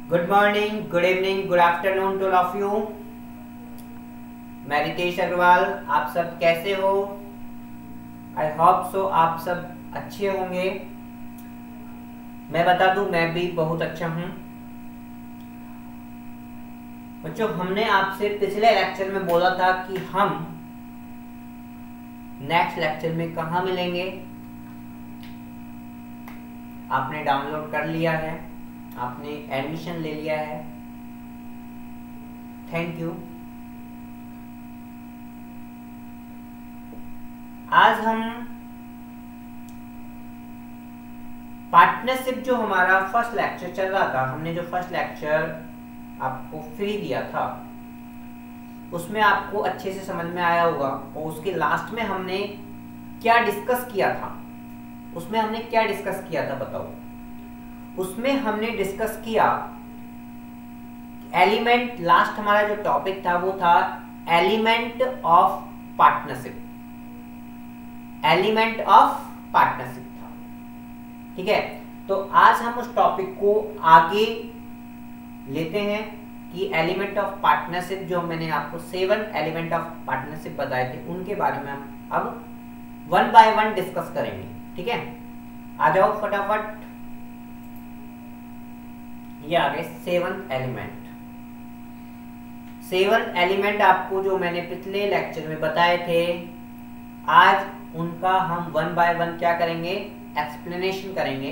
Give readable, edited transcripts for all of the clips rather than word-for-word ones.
Good morning, good evening, good afternoon to all of you. मैं रितेश अग्रवाल, आप सब कैसे हो? आई होप सो आप सब अच्छे होंगे। मैं बता दूं, मैं भी बहुत अच्छा हूं। बच्चों, हमने आपसे पिछले लेक्चर में बोला था कि हम नेक्स्ट लेक्चर में कहां मिलेंगे। आपने डाउनलोड कर लिया है, आपने एडमिशन ले लिया है, थैंक यू। आज हम पार्टनरशिप, जो हमारा फर्स्ट लेक्चर चल रहा था, हमने जो फर्स्ट लेक्चर आपको फ्री दिया था उसमें आपको अच्छे से समझ में आया होगा। और उसके लास्ट में हमने क्या डिस्कस किया था, उसमें हमने क्या डिस्कस किया था बताओ? उसमें हमने डिस्कस किया एलिमेंट, लास्ट हमारा जो टॉपिक था वो था element of partnership. Element of partnership था, ठीक है। तो आज हम उस टॉपिक को आगे लेते हैं कि एलिमेंट ऑफ पार्टनरशिप, जो मैंने आपको 7 एलिमेंट ऑफ पार्टनरशिप बताए थे, उनके बारे में हम अब 1 बाय 1 डिस्कस करेंगे, ठीक है। आ जाओ फटाफट, ये आ गए 7 एलिमेंट। 7 एलिमेंट आपको जो मैंने पिछले लेक्चर में बताए थे, आज उनका हम 1 बाय 1 क्या करेंगे, एक्सप्लेनेशन करेंगे।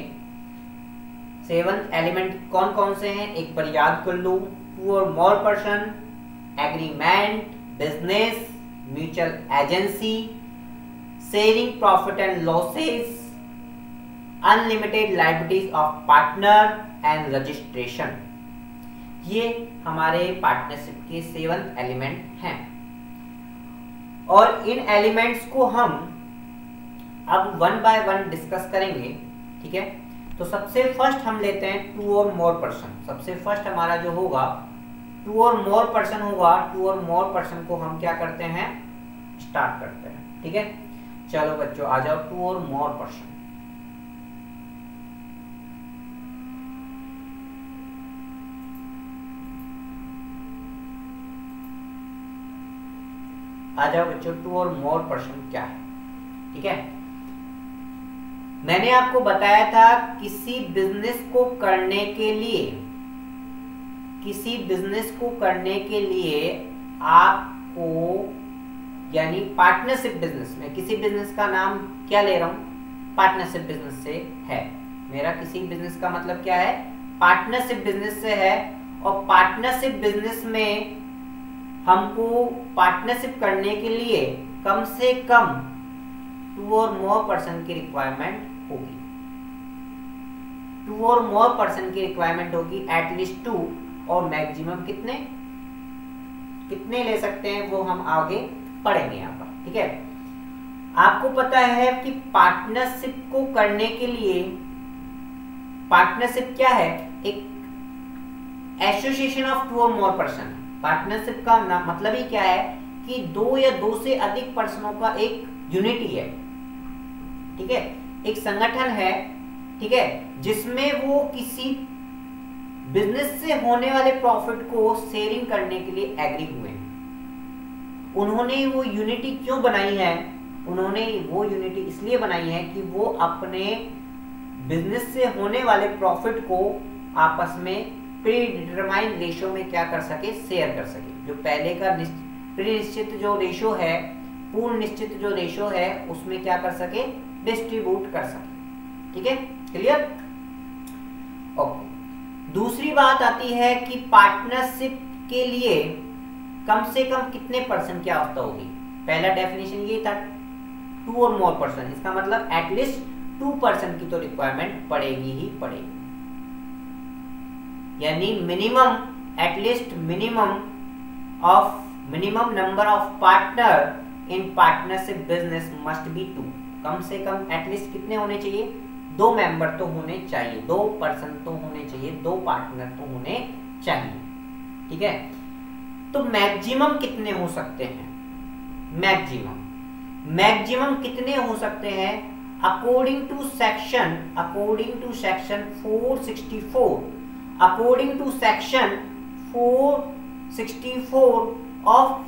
7 एलिमेंट कौन कौन से हैं एक बार याद कर लो। 2 और more person, agreement, business, mutual agency, sharing profit and losses, unlimited liabilities of partner and registration. ये हमारे पार्टनरशिप के 7 एलिमेंट हैं। और इन एलिमेंट्स को हम अब 1 बाय 1 डिस्कस करेंगे, ठीक है। तो सबसे फर्स्ट हम लेते हैं 2 और मोर पर्सन। सबसे फर्स्ट हमारा जो होगा 2 और मोर पर्सन होगा। 2 और मोर पर्सन को हम क्या करते हैं, स्टार्ट करते हैं, ठीक है। चलो बच्चों आ जाओ, 2 और मोर पर्सन। आ जाओ बच्चों, 2 और मोर पर्सन क्या है, ठीक है। मैंने आपको बताया था किसी बिजनेस को करने के लिए, किसी बिजनेस को करने के लिए आपको, यानी पार्टनरशिप बिजनेस में, किसी बिजनेस का नाम क्या ले रहा हूं, पार्टनरशिप बिजनेस से है। मेरा किसी बिजनेस का मतलब क्या है, पार्टनरशिप बिजनेस से है। और पार्टनरशिप बिजनेस में हमको पार्टनरशिप करने के लिए कम से कम 2 और मोर पर्सन की रिक्वायरमेंट होगी। 2 और मोर पर्सन की रिक्वायरमेंट होगी, एटलीस्ट 2। और मैक्सिमम कितने कितने ले सकते हैं वो हम आगे पढ़ेंगे यहाँ पर, ठीक है। आपको पता है कि पार्टनरशिप को करने के लिए, पार्टनरशिप क्या है, एक एसोसिएशन ऑफ 2 और मोर पर्सन। पार्टनरशिप का मतलब ही क्या है कि 2 या 2 से अधिक पर्सनों का एक यूनिटी है, ठीक है, एक संगठन है, ठीक है, जिसमें वो किसी बिजनेस से होने वाले प्रॉफिट को शेयरिंग करने के लिए एग्री हुए। उन्होंने वो यूनिटी क्यों बनाई है, उन्होंने वो यूनिटी इसलिए बनाई है कि वो अपने बिजनेस से होने वाले प्रॉफिट को आपस में प्री डिटरमाइंड रेशो में क्या कर सके, शेयर कर सके। जो पहले का प्री निश्चित जो रेशो है, पूर्ण निश्चित जो रेशो है, उसमें क्या कर सके, डिस्ट्रीब्यूट कर सके, ठीक है, क्लियर। ओके, दूसरी बात आती है कि पार्टनरशिप के लिए कम से कम कितने पर्सन की आवश्यकता होगी। पहला डेफिनेशन ये था 2 और मोर पर्सन, इसका मतलब एटलीस्ट 2 पर्सन की तो रिक्वायरमेंट पड़ेगी ही पड़ेगी। यानी minimum, at least minimum number of partner in partnership business must be 2। कम से कम एटलीस्ट कितने होने चाहिए, 2 मेंबर तो होने चाहिए, 2 पर्सन तो होने चाहिए, 2 पार्टनर तो होने चाहिए, ठीक है। तो मैक्सिमम कितने हो सकते हैं, मैक्सिमम कितने हो सकते हैं, according to section 464 according to section 464 of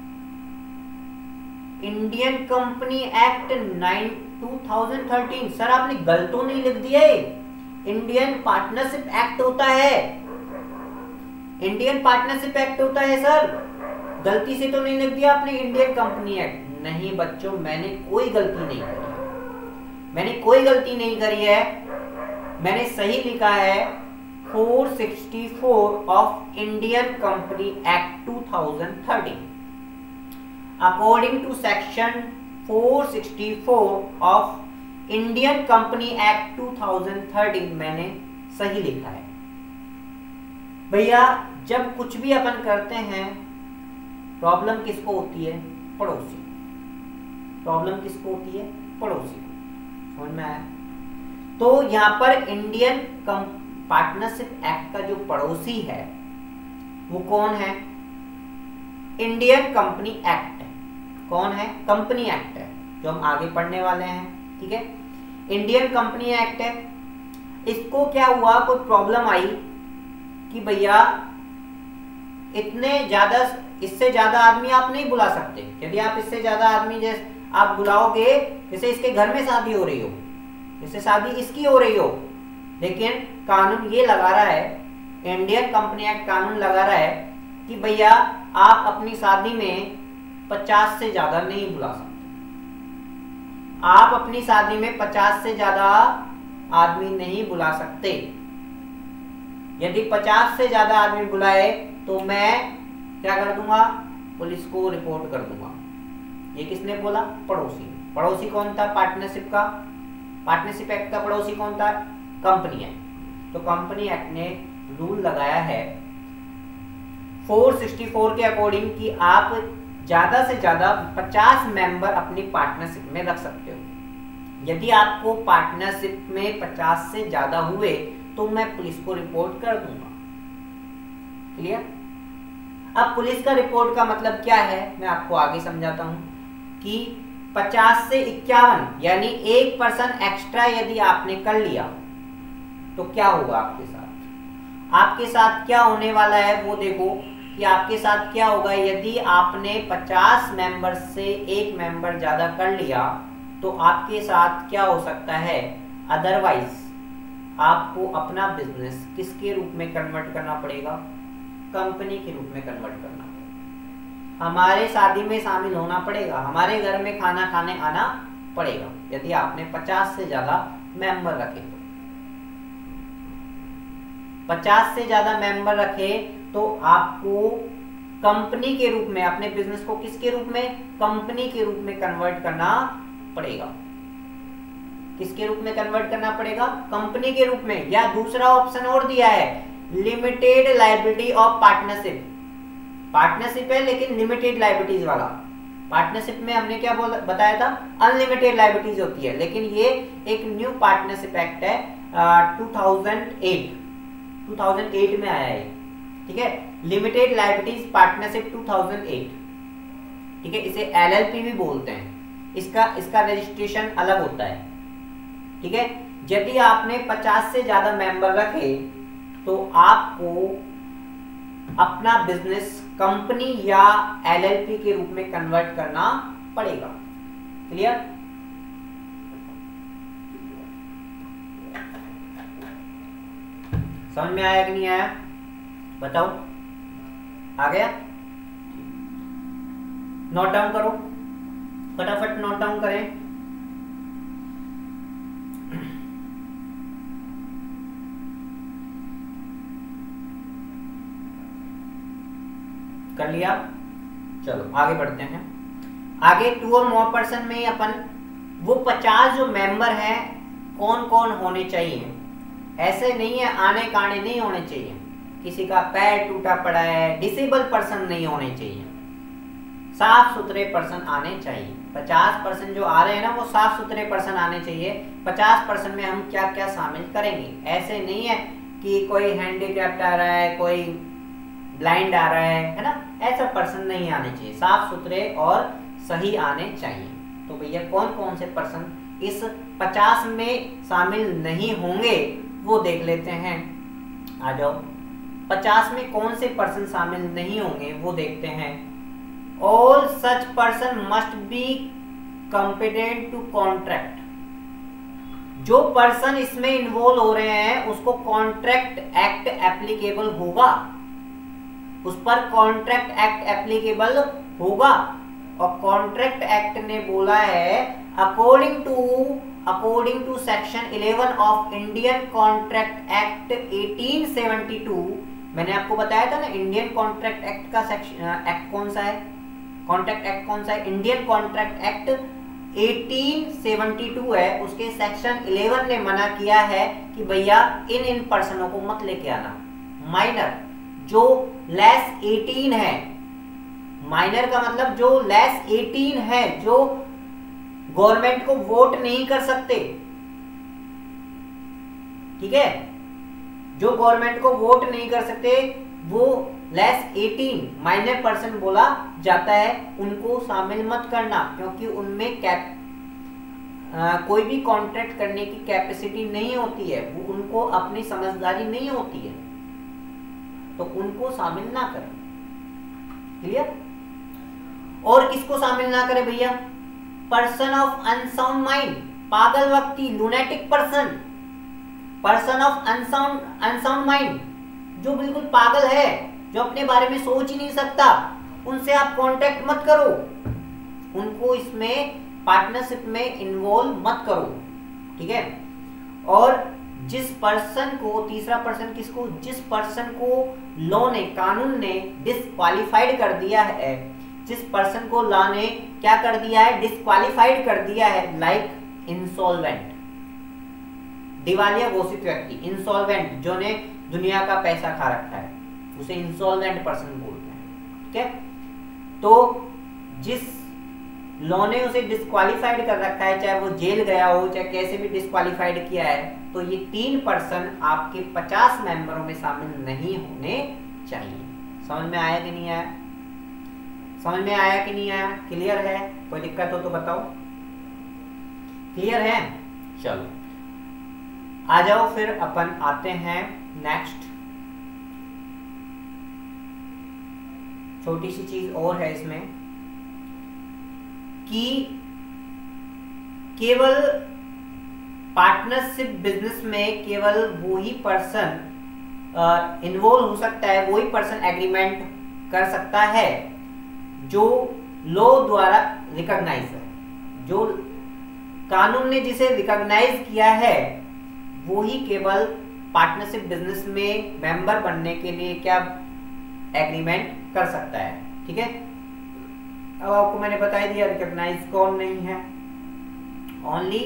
Indian company act 2013। Sir आपने गलत तो नहीं लिख दिया है, इंडियन पार्टनरशिप एक्ट होता है, इंडियन पार्टनरशिप एक्ट होता है सर, गलती से तो नहीं लिख दिया आपने इंडियन कंपनी एक्ट। नहीं बच्चों, मैंने कोई गलती नहीं करी है, मैंने कोई गलती नहीं करी है, मैंने सही लिखा है 464 of Indian company act 2013। According to section 464 of Indian company act 2013 मैंने सही लिखा है। भैया जब कुछ भी अपन करते हैं प्रॉब्लम किसको होती है? पड़ोसी। प्रॉब्लम किसको होती है? पड़ोसी। समझ में आया? तो यहां पर इंडियन पार्टनरशिप एक्ट का जो पड़ोसी है वो कौन है? इंडियन कंपनी एक्ट है। कौन है? कंपनी एक्ट है, जो हम आगे पढ़ने वाले हैं। ठीक है, इंडियन कंपनी एक्ट है। इसको क्या हुआ, कोई प्रॉब्लम आई कि भैया इतने ज्यादा, इससे ज्यादा आदमी आप नहीं बुला सकते। यदि आप इससे ज्यादा आदमी जैसे आप बुलाओगे, जैसे इसके घर में शादी हो रही हो, जैसे शादी इसकी हो रही हो, लेकिन कानून ये लगा रहा है, इंडियन कंपनी एक्ट कानून लगा रहा है कि भैया आप अपनी शादी में 50 से ज्यादा नहीं बुला सकते। आप अपनी शादी में 50 से ज्यादा आदमी नहीं बुला सकते। यदि 50 से ज्यादा आदमी बुलाए तो मैं क्या कर दूंगा? पुलिस को रिपोर्ट कर दूंगा। ये किसने बोला? पड़ोसी। पड़ोसी कौन था? पार्टनरशिप का, पार्टनरशिप एक्ट का पड़ोसी कौन था? Company act. तो कंपनी एक्ट ने रूल लगाया है 464 के अकॉर्डिंग कि आप ज्यादा से ज्यादा 50 मेंबर अपनी पार्टनरशिप में रख सकते हो। यदि आपको पार्टनरशिप में 50 से ज्यादा हुए तो मैं पुलिस को रिपोर्ट कर दूंगा। क्लियर? अब पुलिस का रिपोर्ट का मतलब क्या है मैं आपको आगे समझाता हूं कि 50 से 51 यानी 1% एक्स्ट्रा यदि आपने कर लिया तो क्या होगा आपके साथ? आपके साथ क्या होने वाला है वो देखो कि आपके साथ क्या होगा। यदि आपने 50 मेंबर से एक मेंबर ज्यादा कर लिया तो आपके साथ क्या हो सकता है? अदरवाइज आपको अपना बिजनेस किसके रूप में कन्वर्ट करना पड़ेगा? कंपनी के रूप में कन्वर्ट करना पड़ेगा। हमारे शादी में शामिल होना पड़ेगा, हमारे घर में खाना खाने आना पड़ेगा यदि आपने 50 से ज्यादा मेंबर रखे तो। 50 से ज्यादा मेंबर रखे तो आपको कंपनी के रूप में, अपने बिजनेस को किसके रूप में? कंपनी के रूप में कन्वर्ट करना पड़ेगा। किसके रूप में कन्वर्ट करना पड़ेगा? कंपनी के रूप में। या दूसरा ऑप्शन और दिया है, limited liability of partnership. Partnership है लेकिन लिमिटेड लायबिलिटीज वाला। पार्टनरशिप में हमने क्या बताया था? अनलिमिटेड लायबिलिटीज होती है, लेकिन ये एक न्यू पार्टनरशिप एक्ट है 2008 में आया है। ठीक है, लिमिटेड लायबिलिटीज पार्टनरशिप 2008। ठीक है, इसे LLP भी बोलते हैं। इसका रजिस्ट्रेशन अलग होता है। ठीक है, यदि आपने 50 से ज्यादा मेंबर रखे तो आपको अपना बिजनेस कंपनी या LLP के रूप में कन्वर्ट करना पड़ेगा। क्लियर? समझ में आया कि नहीं आया? बताओ, आ गया? नोट डाउन करो, फटाफट नोट डाउन करें। कर लिया? चलो आगे बढ़ते हैं। आगे 2 और मोर पर्सन में अपन वो 50 जो मेंबर हैं कौन कौन होने चाहिए। ऐसे नहीं है आने काने नहीं होने चाहिए, किसी का पैर टूटा पड़ा है, डिसेबल पर्सन नहीं होने चाहिए, साफ सुथरे पर्सन आने चाहिए। 50% जो आ रहे हैं ना वो साफ सुथरे पर्सन आने चाहिए। 50% में हम क्या क्या शामिल करेंगे? ऐसे नहीं है कि कोई हैंडीकैप्ड आ रहा है, कोई ब्लाइंड आ रहा है ना, ऐसा पर्सन नहीं आने चाहिए। साफ सुथरे और सही आने चाहिए। तो भैया कौन कौन से पर्सन इस 50 में शामिल नहीं होंगे वो देख लेते हैं। आ जाओ, 50 में कौन से पर्सन शामिल नहीं होंगे वो देखते हैं। All such person must be competent to contract. जो पर्सन इसमें इन्वॉल्व हो रहे हैं उसको कॉन्ट्रैक्ट एक्ट एप्लीकेबल होगा, उस पर कॉन्ट्रैक्ट एक्ट एप्लीकेबल होगा। और कॉन्ट्रैक्ट एक्ट ने बोला है according to section 11 of Indian contract act 1872। मैंने आपको बताया था ना इंडियन कॉन्ट्रैक्ट एक्ट का सेक्शन एक्ट कौन सा है, कॉन्ट्रैक्ट एक्ट कौन सा है, इंडियन कॉन्ट्रैक्ट एक्ट 1872 है। उसके सेक्शन 11 ने मना किया है कि भैया इन पर्सनों को मत लेके आना। माइनर जो लेस 18 है, माइनर का मतलब जो लेस 18 है, जो गवर्नमेंट को वोट नहीं कर सकते, ठीक है, जो गवर्नमेंट को वोट नहीं कर सकते वो लेस 18 माइनर पर्सन बोला जाता है, उनको शामिल मत करना, क्योंकि उनमें कोई भी कॉन्ट्रैक्ट करने की कैपेसिटी नहीं होती है, वो उनको अपनी समझदारी नहीं होती है, तो उनको शामिल ना करें। क्लियर? और किसको शामिल ना करें भैया? पर्सन ऑफ अनसाउंड माइंड, पागल व्यक्ति, lunatic person, person of unsound mind, जो बिल्कुल पागल है, जो अपने बारे में सोच ही नहीं सकता, उनसे आप कॉन्टेक्ट मत करो, उनको इसमें पार्टनरशिप में इन्वॉल्व मत करो, ठीक है। और जिस पर्सन को, तीसरा पर्सन किसको, जिस पर्सन को लॉ ने, कानून ने डिस्क्वालिफाइड कर दिया है, जिस पर्सन को लॉ ने क्या कर दिया है, डिस्क्वालिफाइड कर दिया है, लाइक इंसॉल्वेंट, दिवालिया घोषित व्यक्ति, इंसॉल्वेंट जो ने दुनिया का पैसा खा रखा है, उसे इंसॉल्वेंट पर्सन बोलते हैं, ठीक है। तो जिस लॉ ने उसे डिस्क्वालिफाइड कर रखा है, चाहे वो जेल गया हो, चाहे कैसे भी डिस्क्वालिफाइड किया है, तो ये 3 पर्सन आपके 50 मेंबरों में शामिल नहीं होने चाहिए। समझ में आया कि नहीं आया? समझ में आया कि नहीं आया? क्लियर है? कोई दिक्कत हो तो बताओ। क्लियर है? चलो आ जाओ, फिर अपन आते हैं नेक्स्ट। छोटी सी चीज और है इसमें कि केवल पार्टनरशिप बिजनेस में केवल वो ही पर्सन इन्वॉल्व हो सकता है, वो ही पर्सन एग्रीमेंट कर सकता है जो लॉ द्वारा रिकॉग्नाइज है, जो कानून ने जिसे रिकॉग्नाइज किया है वो ही केवल पार्टनरशिप बिजनेस में मेंबर बनने के लिए क्या एग्रीमेंट कर सकता है, ठीक है। अब आपको मैंने बता दिया रिकॉग्नाइज कौन नहीं है, only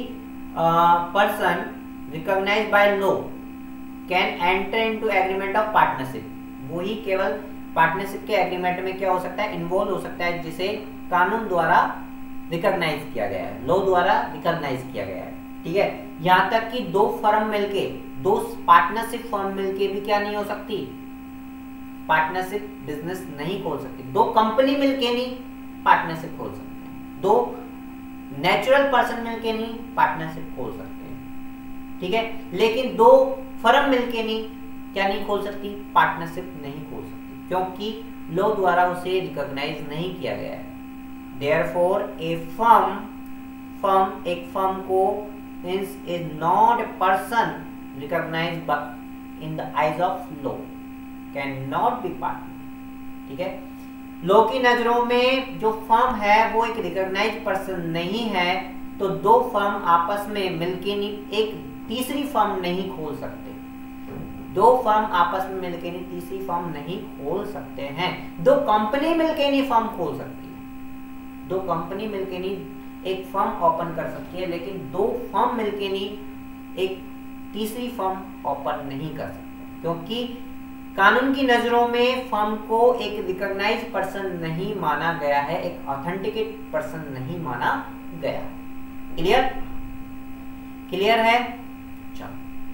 person recognise by law can enter into agreement of partnership, वो ही केवल पार्टनरशिप के एग्रीमेंट में क्या हो सकता है, इन्वॉल्व हो सकता है, जिसे कानून द्वारा रिकॉग्नाइज किया गया है, लॉ द्वारा रिकॉग्नाइज किया गया है, ठीक है। यहां तक कि 2 फर्म मिलके, 2 पार्टनरशिप फर्म मिलके भी क्या नहीं हो सकती, पार्टनरशिप बिजनेस नहीं खोल सकती। 2 कंपनी मिलके नहीं पार्टनरशिप खोल सकते हैं, 2 नेचुरल पर्सन मिलके नहीं पार्टनरशिप खोल सकते हैं, ठीक है। लेकिन 2 फर्म मिलके नहीं क्या नहीं खोल सकती, पार्टनरशिप नहीं खोल सकती, क्योंकि लॉ द्वारा उसे रिकॉग्नाइज नहीं किया गया है। देयरफॉर ए फर्म एक फर्म को means is not a person recognized but in the eyes of law cannot be partner, ठीक है। लॉ की नजरों में जो फर्म है वो एक रिकॉग्नाइज्ड पर्सन नहीं है, तो 2 फर्म आपस में मिलके नहीं एक तीसरी फर्म नहीं खोल सकते, 2 फर्म आपस में मिलके नहीं तीसरी फर्म नहीं खोल सकते हैं। 2 कंपनी मिलके नहीं फर्म खोल सकती है, 2 कंपनी मिलके नहीं एक फर्म ओपन कर सकती है, लेकिन 2 फर्म मिलके नहीं एक तीसरी फर्म ओपन नहीं कर सकते, क्योंकि कानून की नजरों में फर्म को एक रिकॉग्नाइज्ड पर्सन नहीं माना गया है, एक ऑथेंटिकेट पर्सन नहीं माना गया। क्लियर? क्लियर है? चलो,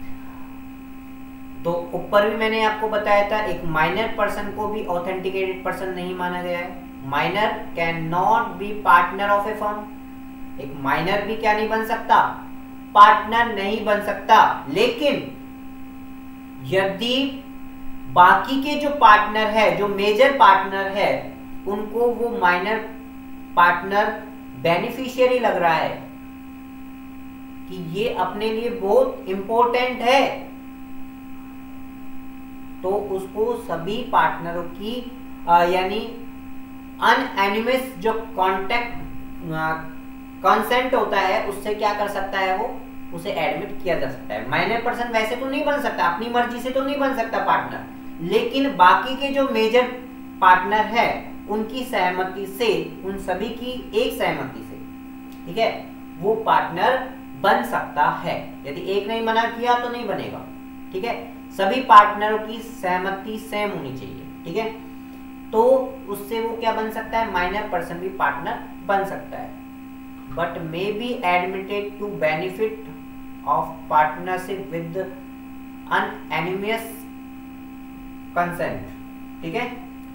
तो ऊपर भी मैंने आपको बताया था एक माइनर पर्सन को भी ऑथेंटिकेटेड पर्सन नहीं माना गया है। Minor can not be partner of a firm, एक माइनर भी क्या नहीं बन सकता, पार्टनर नहीं बन सकता। लेकिन यदि बाकी के जो पार्टनर है, जो मेजर पार्टनर है, उनको वो माइनर पार्टनर बेनिफिशियरी लग रहा है कि ये अपने लिए बहुत इंपॉर्टेंट है, तो उसको सभी पार्टनरों की यानी अनएनिमस जो कॉन्टेक्ट कंसेंट होता है उससे क्या कर सकता है, वो उसे एडमिट किया जा सकता है। माइनर पर्सन वैसे तो नहीं बन सकता, अपनी मर्जी से तो नहीं बन सकता पार्टनर, लेकिन बाकी के जो मेजर पार्टनर है उनकी सहमति से, उन सभी की एक सहमति से, ठीक है, वो पार्टनर बन सकता है। यदि एक ने मना किया तो नहीं बनेगा, ठीक है, सभी पार्टनरों की सहमति सेम होनी चाहिए, ठीक है, तो उससे वो क्या बन सकता है, माइनर पर्सन भी पार्टनर बन सकता है, but may be admitted to benefit of partnership with unanimous consent, ठीक है,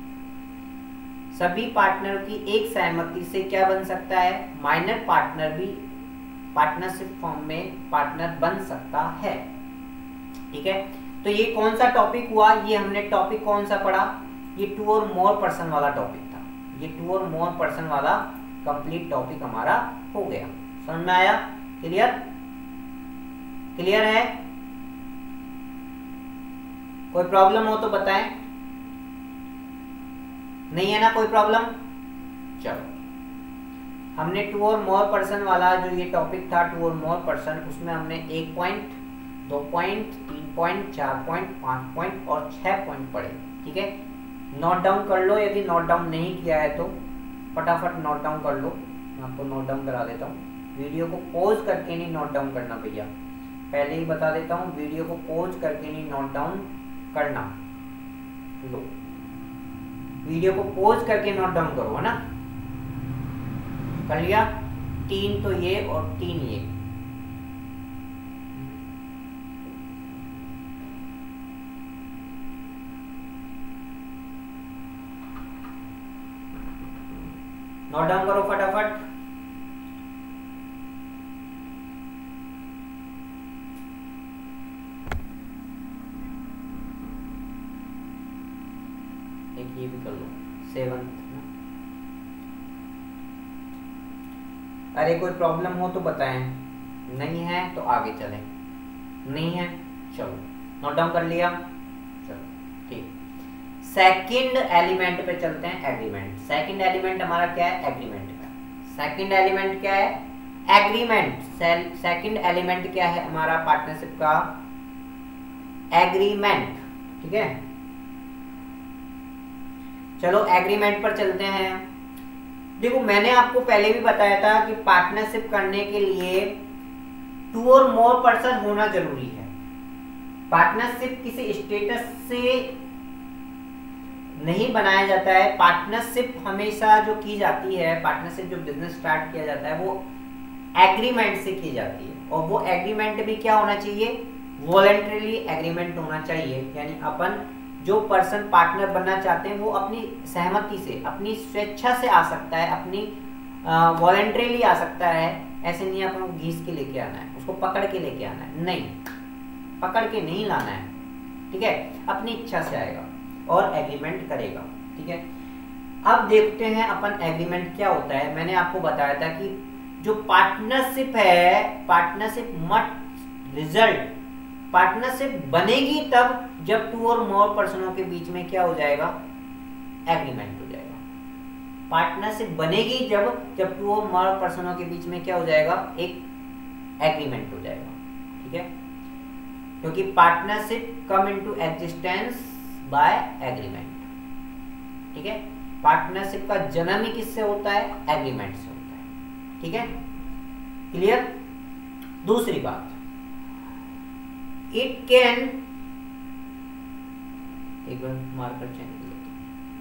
सभी पार्टनर की एक सहमति से क्या बन सकता है, माइनर पार्टनर भी पार्टनरशिप फॉर्म में पार्टनर बन सकता है, ठीक है। तो ये कौन सा टॉपिक हुआ, ये हमने टॉपिक कौन सा पढ़ा, ये 2 और मोर पर्सन वाला टॉपिक था, ये 2 और मोर पर्सन वाला कंप्लीट टॉपिक हमारा हो गया। समझ में आया, क्लियर, क्लियर है, कोई प्रॉब्लम हो तो बताएं, नहीं है ना कोई प्रॉब्लम। चलो, हमने 2 और मोर पर्सन वाला जो ये टॉपिक था 2 और मोर पर्सन, उसमें हमने 1 point, 2 point, 3 point, 4 point, 5 point और 6 पॉइंट पढ़े, ठीक है। नोट डाउन कर लो, यदि नोट डाउन नहीं किया है तो फटाफट नोट डाउन कर लो, मैं आपको नोट डाउन करा देता हूँ। वीडियो को पॉज करके नहीं नोट डाउन करना भैया, पहले ही बता देता हूँ, वीडियो को पॉज करके नहीं नोट डाउन करना। लो, वीडियो को पॉज करके नोट डाउन करो, है ना, कर लिया। 3 तो ये और 3 ये, नोट डाउन करो फटाफट। एक ये भी कर लो, 7। अरे कोई प्रॉब्लम हो तो बताएं, नहीं है तो आगे चलें, नहीं है चलो नोट डाउन कर लिया, चलो ठीक। सेकंड एलिमेंट पे चलते हैं, एग्रीमेंट। सेकंड एलिमेंट हमारा क्या है, एग्रीमेंट का। सेकंड एलिमेंट क्या है, एग्रीमेंट। सेकंड एलिमेंट क्या है हमारा पार्टनरशिप का, एग्रीमेंट, ठीक है। चलो एग्रीमेंट पर चलते हैं। देखो मैंने आपको पहले भी बताया था कि पार्टनरशिप करने के लिए 2 और मोर पर्सन होना जरूरी है। पार्टनरशिप किसी स्टेटस से नहीं बनाया जाता है। पार्टनरशिप हमेशा जो की जाती है, पार्टनरशिप जो बिजनेस स्टार्ट किया जाता है वो एग्रीमेंट से की जाती है, और वो एग्रीमेंट भी क्या होना चाहिए, वॉलंटरीली एग्रीमेंट होना चाहिए। यानी अपन जो पर्सन पार्टनर बनना चाहते हैं वो अपनी सहमति से, अपनी स्वेच्छा से आ सकता है, अपनी वॉलंटरीली आ सकता है। ऐसे नहीं अपन को घीस के लेके आना है, उसको पकड़ के लेके आना है, नहीं, पकड़ के नहीं लाना है, ठीक है, अपनी इच्छा से आएगा और एग्रीमेंट करेगा, ठीक है। अब देखते हैं अपन एग्रीमेंट क्या होता है। मैंने आपको बताया था कि जो पार्टनरशिप है, पार्टनरशिप मस्ट रिजल्ट, पार्टनरशिप बनेगी तब जब 2 और मोर पर्सनों के बीच में क्या हो जाएगा, एग्रीमेंट हो जाएगा। पार्टनरशिप बनेगी जब 2 और मोर पर्सनों के बीच में क्या हो जाएगा, एक एग्रीमेंट हो जाएगा, ठीक है। क्योंकि partnership come into existence by agreement, ठीक है। पार्टनरशिप का जन्म ही किससे होता है, एग्रीमेंट से होता है, ठीक है, क्लियर। दूसरी बात, इट कैन, एक बार मार्कर चेंज कर लेते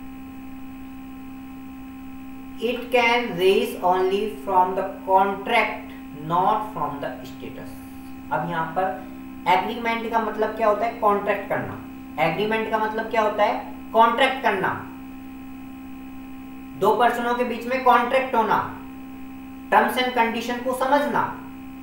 हैं, it can raise only from the contract not from the status. अब यहाँ पर एग्रीमेंट का मतलब क्या होता है, कॉन्ट्रैक्ट करना। एग्रीमेंट का मतलब क्या होता है, कॉन्ट्रैक्ट करना, 2 पर्सनों के बीच में कॉन्ट्रैक्ट होना, टर्म्स एंड कंडीशन को समझना।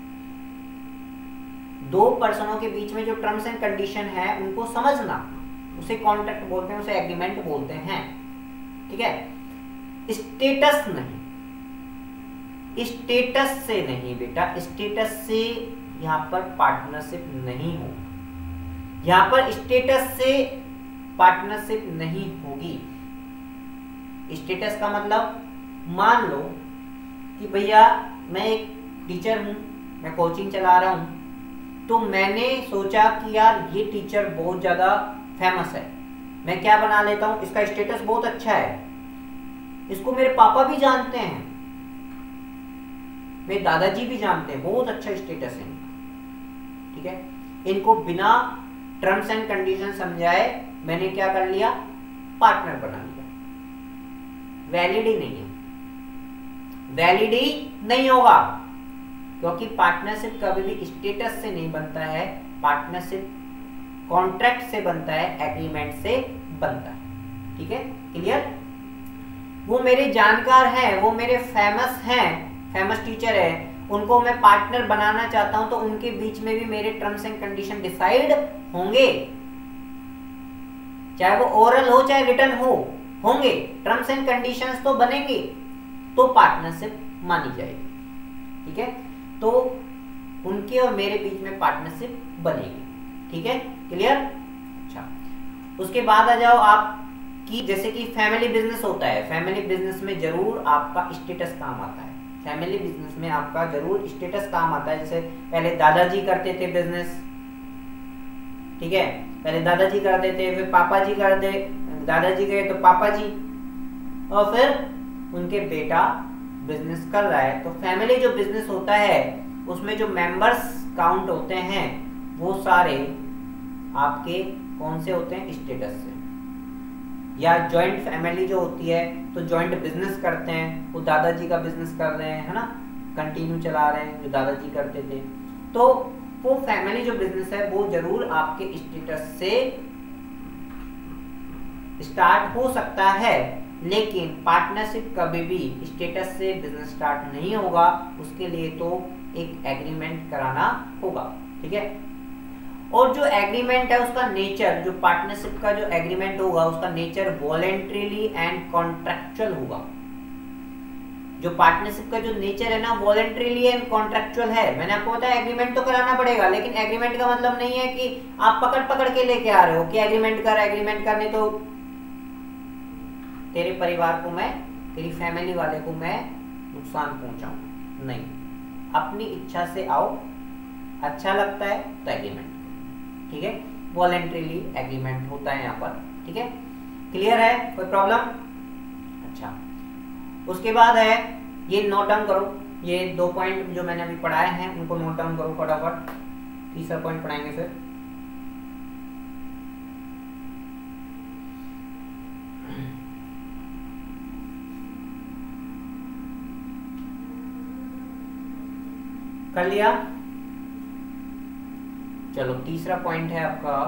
2 पर्सनों के बीच में जो टर्म्स एंड कंडीशन है उनको समझना, उसे कॉन्ट्रैक्ट बोलते हैं, उसे एग्रीमेंट बोलते हैं। ठीक है, स्टेटस नहीं, स्टेटस से नहीं बेटा, स्टेटस से यहां पर पार्टनरशिप नहीं हो, यहां पर स्टेटस से पार्टनरशिप नहीं होगी। स्टेटस का मतलब मान लो कि भैया मैं एक टीचर हूं, मैं कोचिंग चला रहा हूं, तो मैंने सोचा कि यार ये टीचर बहुत ज्यादा फेमस है, मैं क्या बना लेता हूं, इसका स्टेटस बहुत अच्छा है, इसको मेरे पापा भी जानते हैं, मेरे दादाजी भी जानते हैं, बहुत अच्छा स्टेटस है इनका। ठीक है, इनको बिना टर्म्स एंड कंडीशन समझाए मैंने क्या कर लिया, पार्टनर बना लिया। वैलिड ही नहीं है, वैलिड ही नहीं होगा, क्योंकि पार्टनरशिप कभी भी स्टेटस से नहीं बनता है, पार्टनरशिप कॉन्ट्रैक्ट से बनता है, एग्रीमेंट से बनता है। ठीक है, क्लियर। वो मेरे जानकार हैं, वो मेरे फेमस हैं, फेमस टीचर है, उनको मैं पार्टनर बनाना चाहता हूं, तो उनके बीच में भी मेरे टर्म्स एंड कंडीशन डिसाइड होंगे, चाहे वो ओरल हो चाहे रिटन हो, होंगे, टर्म्स एंड कंडीशंस तो बनेंगे, तो पार्टनरशिप मानी जाएगी। ठीक है, तो उनके और मेरे बीच में पार्टनरशिप बनेगी। ठीक है, क्लियर। अच्छा, उसके बाद आ जाओ आप कि जैसे कि फैमिली बिजनेस होता है, फैमिली बिजनेस में जरूर आपका स्टेटस काम आता है, फैमिली बिजनेस में आपका जरूर स्टेटस काम आता है। जैसे पहले दादाजी करते थे बिजनेस, ठीक है, पहले दादाजी करते थे, फिर पापा जी करते, दादाजी गए तो पापा जी, और फिर उनके बेटा बिजनेस कर रहा है। तो फैमिली जो बिजनेस होता है उसमें जो मेंबर्स काउंट होते हैं वो सारे आपके कौन से होते हैं, स्टेटस से। या जॉइंट फैमिली जो होती है तो जॉइंट बिजनेस करते हैं, वो दादाजी का बिजनेस कर रहे हैं, है ना, कंटिन्यू चला रहे हैं जो दादाजी करते थे, तो वो फैमिली जो बिजनेस है वो जरूर आपके स्टेटस से स्टार्ट हो सकता है, लेकिन पार्टनरशिप कभी भी स्टेटस से बिजनेस स्टार्ट नहीं होगा, उसके लिए तो एक एग्रीमेंट कराना होगा। ठीक है, और जो एग्रीमेंट है उसका नेचर, जो पार्टनरशिप का जो एग्रीमेंट होगा उसका नेचर वॉलेंट्रीली एंड कॉन्ट्रैक्चुअल होगा। जो पार्टनरशिप का जो नेचर है ना, वॉलेंट्रीली एंड कॉन्ट्रैक्चुअल है। मैंने आपको बताया एग्रीमेंट तो कराना पड़ेगा, लेकिन एग्रीमेंट का मतलब नहीं है कि आप पकड़ पकड़ के लेके आ रहे हो कि एग्रीमेंट कर, एग्रीमेंट करने तो तेरे परिवार को मैं, तेरी फैमिली वाले को मैं नुकसान पहुंचाऊं, नहीं, अपनी इच्छा से आओ, अच्छा लगता है तो एग्रीमेंट। ठीक है, वॉलेंट्रीली एग्रीमेंट होता है यहाँ पर। ठीक है, क्लियर है, कोई प्रॉब्लम। अच्छा, उसके बाद है ये नोट डाउन करो, ये 2 पॉइंट जो मैंने अभी पढ़ाए हैं उनको नोट डाउन करो फटाफट, तीसरा पॉइंट पढ़ाएंगे फिर। कर लिया, चलो तीसरा पॉइंट है आपका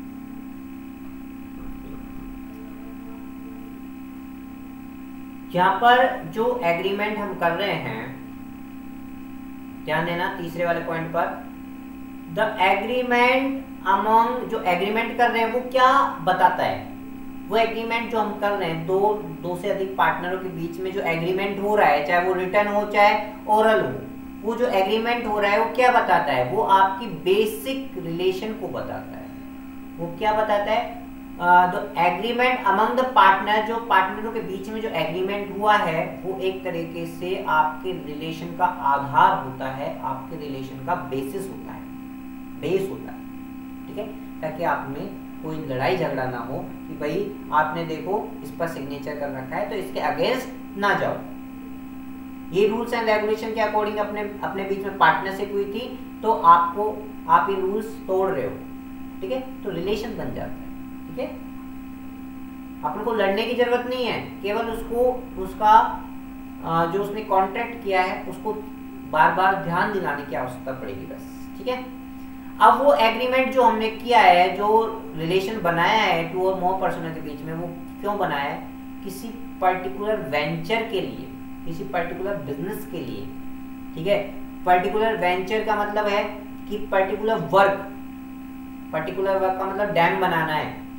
यहां पर जो एग्रीमेंट हम कर रहे हैं, ध्यान देना तीसरे वाले पॉइंट पर, द एग्रीमेंट अमंग, जो एग्रीमेंट कर रहे हैं वो क्या बताता है, वो एग्रीमेंट जो हम कर रहे हैं दो से अधिक पार्टनरों के बीच में जो एग्रीमेंट हो रहा है, चाहे वो रिटन हो चाहे ओरल हो, वो जो एग्रीमेंट हो रहा है वो क्या बताता है, वो आपकी बेसिक रिलेशन को बताता है। वो क्या बताता है, the agreement among the partner, जो पार्टनरों के बीच में जो एग्रीमेंट हुआ है वो एक तरीके से आपके रिलेशन का आधार होता है, आपके रिलेशन का बेसिस होता है, बेस होता है। ठीक है, ताकि आप में कोई लड़ाई झगड़ा ना हो कि भाई आपने देखो इस पर सिग्नेचर कर रखा है तो इसके अगेंस्ट ना जाओ। ये रूल्स एंड रेगुलेशन के अकॉर्डिंग अपने बीच में पार्टनरशिप हुई थी, तो आप ये रूल्स तोड़ रहे हो, ठीक है, तो रिलेशन बन जाता है। ठीक है, अपन को लड़ने की जरूरत नहीं है, केवल उसका जो उसने कॉन्ट्रैक्ट किया है उसको बार बार ध्यान दिलाने की आवश्यकता पड़ेगी बस। ठीक है, अब वो एग्रीमेंट जो हमने किया है, जो रिलेशन बनाया है 2 और मोर पर्सनों के बीच में, वो क्यों बनाया है, किसी पर्टिकुलर वेंचर के लिए, किसी पर्टिकुलर बिजनेस के लिए। ठीक है, पर्टिकुलर वेंचर का मतलब है कि पर्टिकुलर वर्क का मतलब डैम बनाना है,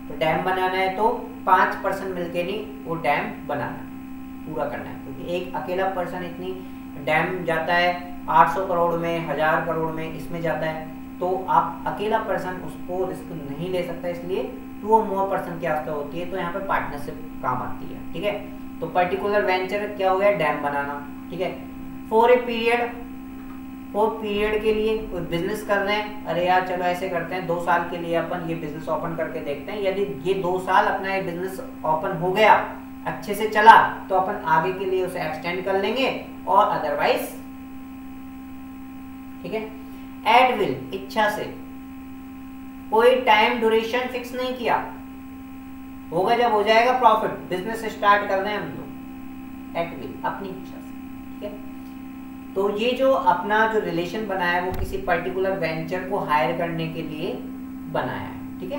तो डैम बनाना है तो 5 पर्सन मिलके नहीं वो डैम बनाना पूरा करना है, क्योंकि एक अकेला पर्सन इतनी डैम जाता है 800 करोड़ में, 1000 करोड़ में, इसमें जाता है, तो आप अकेला पर्सन उसको रिस्क नहीं ले सकता, इसलिए 2 और मोर पर्सन की आवश्यकता होती है। तो यहाँ पे पार्टनरशिप काम आती है। ठीक है, तो पर्टिकुलर वेंचर क्या हो गया, डैम बनाना। ठीक है, फॉर ए पीरियड के लिए कोई बिजनेस कर रहे हैं, अरे यार चलो ऐसे करते हैं 2 साल के लिए अपन ये बिजनेस ओपन करके देखते हैं, यदि ये 2 साल अपना ये बिजनेस ओपन हो गया, अच्छे से चला, तो अपन आगे के लिए उसे एक्सटेंड कर लेंगे, और अदरवाइज ठीक है। एट विल, इच्छा से, कोई टाइम ड्यूरेशन फिक्स नहीं किया, होगा जब हो जाएगा प्रॉफिट, बिजनेस स्टार्ट कर रहे हैं हम लोग, एट विल, अपनी इच्छा से। ठीक है, तो ये जो अपना जो रिलेशन बनाया है वो किसी पर्टिकुलर वेंचर को हायर करने के लिए बनाया है। ठीक है,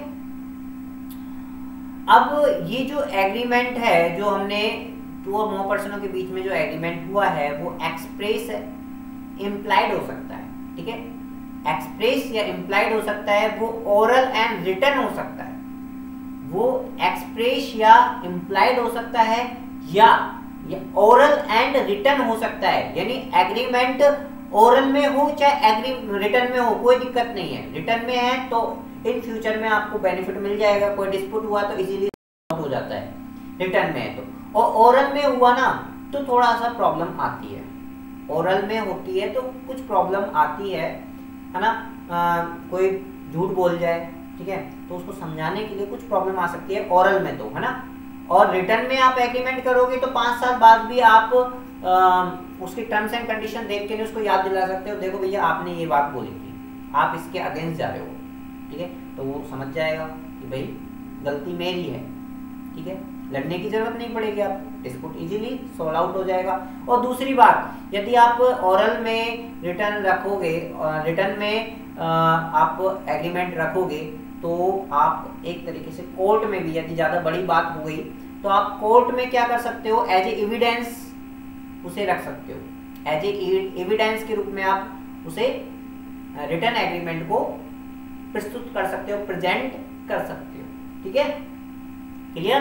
अब ये जो एग्रीमेंट है, जो हमने 2 और मोर पर्सनों के बीच में जो एग्रीमेंट हुआ है, वो एक्सप्रेस इम्प्लाइड हो सकता है। ठीक है, एक्सप्रेस या इम्प्लाइड हो सकता है, वो ओरल एंड रिटन हो सकता है, वो एक्सप्रेस या इम्प्लाइड हो सकता है, या ओरल एंड रिटन हो सकता है। यानी एग्रीमेंट ओरल में हो चाहे रिटन में हो, कोई दिक्कत नहीं है। रिटन में है तो इन फ्यूचर में आपको बेनिफिट मिल जाएगा, कोई डिस्प्यूट हुआ तो इजीली हो जाता है, रिटन में है तो। और ओरल में हुआ ना तो थोड़ा सा प्रॉब्लम आती है, ओरल में होती है तो कुछ प्रॉब्लम आती है ना, कोई झूठ बोल जाए, ठीक है, तो उसको समझाने के लिए कुछ प्रॉब्लम आ सकती है ओरल में, तो है ना। और रिटर्न में आप एग्रीमेंट करोगे तो 5 साल बाद भी आप उसकी टर्म्स एंड कंडीशन देख के उसको याद दिला सकते हो, देखो भैया आपने ये बात बोली थी, आप इसके अगेंस्ट जा रहे हो। ठीक है, तो वो समझ जाएगा कि भाई गलती मेरी है। ठीक है, लड़ने की जरूरत नहीं पड़ेगी, आप डिस्प्यूट इजीली सॉल्व आउट हो जाएगा। और दूसरी बात, यदि आप ओरल में रिटर्न रखोगे, रिटर्न में आप एग्रीमेंट रखोगे, तो आप एक तरीके से कोर्ट में भी, यदि ज़्यादा बड़ी बात हो गई तो आप कोर्ट में क्या कर सकते हो, एज ए एविडेंस उसे रख सकते हो, एज ए एविडेंस के रूप में आप उसे रिटर्न एग्रीमेंट को प्रस्तुत कर सकते हो, प्रेजेंट कर सकते हो। ठीक है, क्लियर।